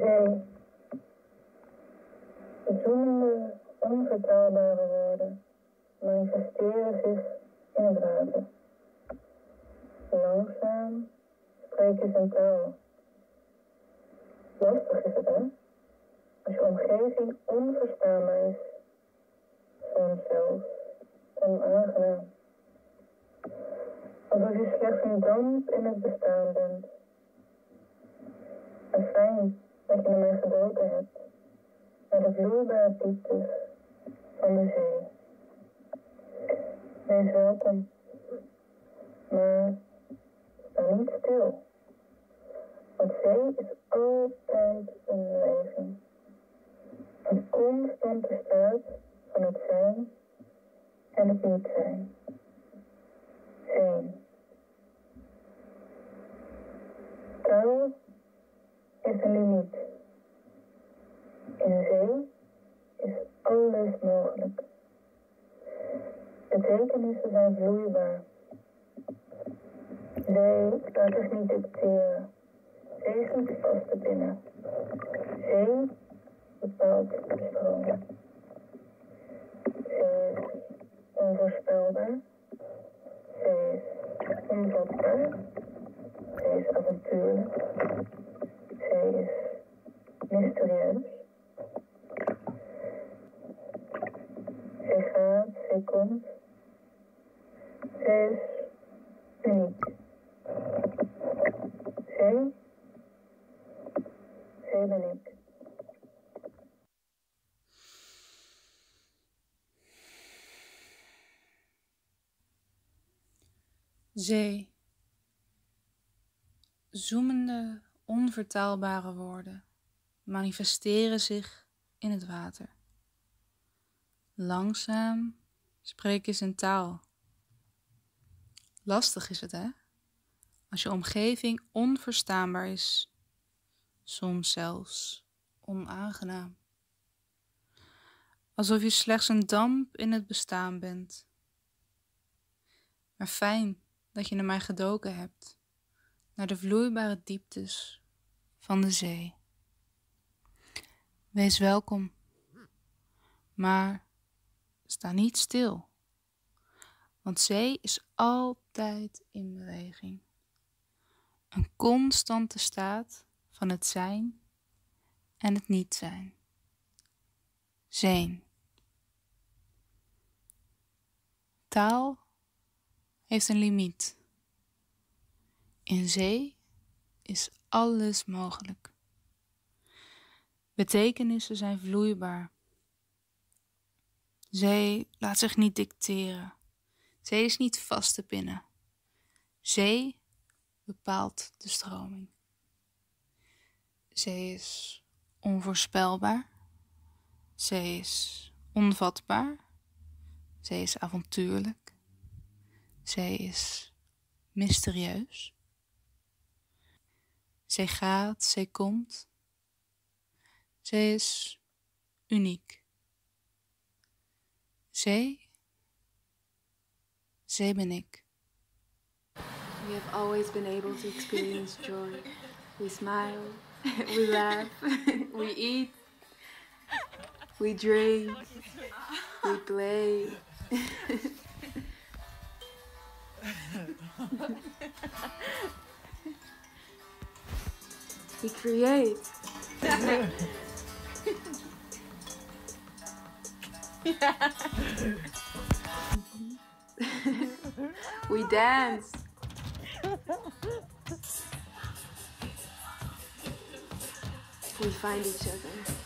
Zee. Zoemende, onvertaalbare woorden manifesteren zich in het water. Langzaam spreken ze een taal. Lastig is het, hè? Als je omgeving onverstaanbaar is, soms zelfs onaangenaam. Alsof je slechts een damp in het bestaan bent. En fijn dat je naar mij gedoken hebt, naar de vloeibare dieptes van de zee. Wees welkom, maar sta niet stil. Want zee is altijd in beweging. Een constante staat van het zijn en het niet zijn. Zijn. Taal is een limiet. In zee is alles mogelijk. Betekenissen zijn vloeibaar. Zee laat zich niet dicteren. Zee is niet vast te binnen. Zee bepaalt de stroming. Zee is onvoorspelbaar. Zee is onvatbaar. Zee is avontuurlijk. Zee is mysterieus. Zee gaat, zee komt. Zee is uniek. Zee ben ik. Zee. Zoemende, onvertaalbare woorden manifesteren zich in het water. Langzaam spreken ze een taal. Lastig is het, hè? Als je omgeving onverstaanbaar is, soms zelfs onaangenaam. Alsof je slechts een damp in het bestaan bent. Maar fijn dat je naar mij gedoken hebt, naar de vloeibare dieptes van de zee. Wees welkom, maar sta niet stil, want zee is altijd in beweging. Een constante staat van het zijn en het niet zijn. Zijn. Taal heeft een limiet. In zee is alles mogelijk. Betekenissen zijn vloeibaar. Zee laat zich niet dicteren. Zee is niet vast te pinnen. Zee bepaalt de stroming. Zee is onvoorspelbaar. Zee is onvatbaar. Zee is avontuurlijk. Zee is mysterieus. Zee gaat, zee komt. Zee is uniek. Zee ben ik. We have always been able to experience joy. We smile, we laugh, we eat, we drink, we play. We create. We dance. We find each other.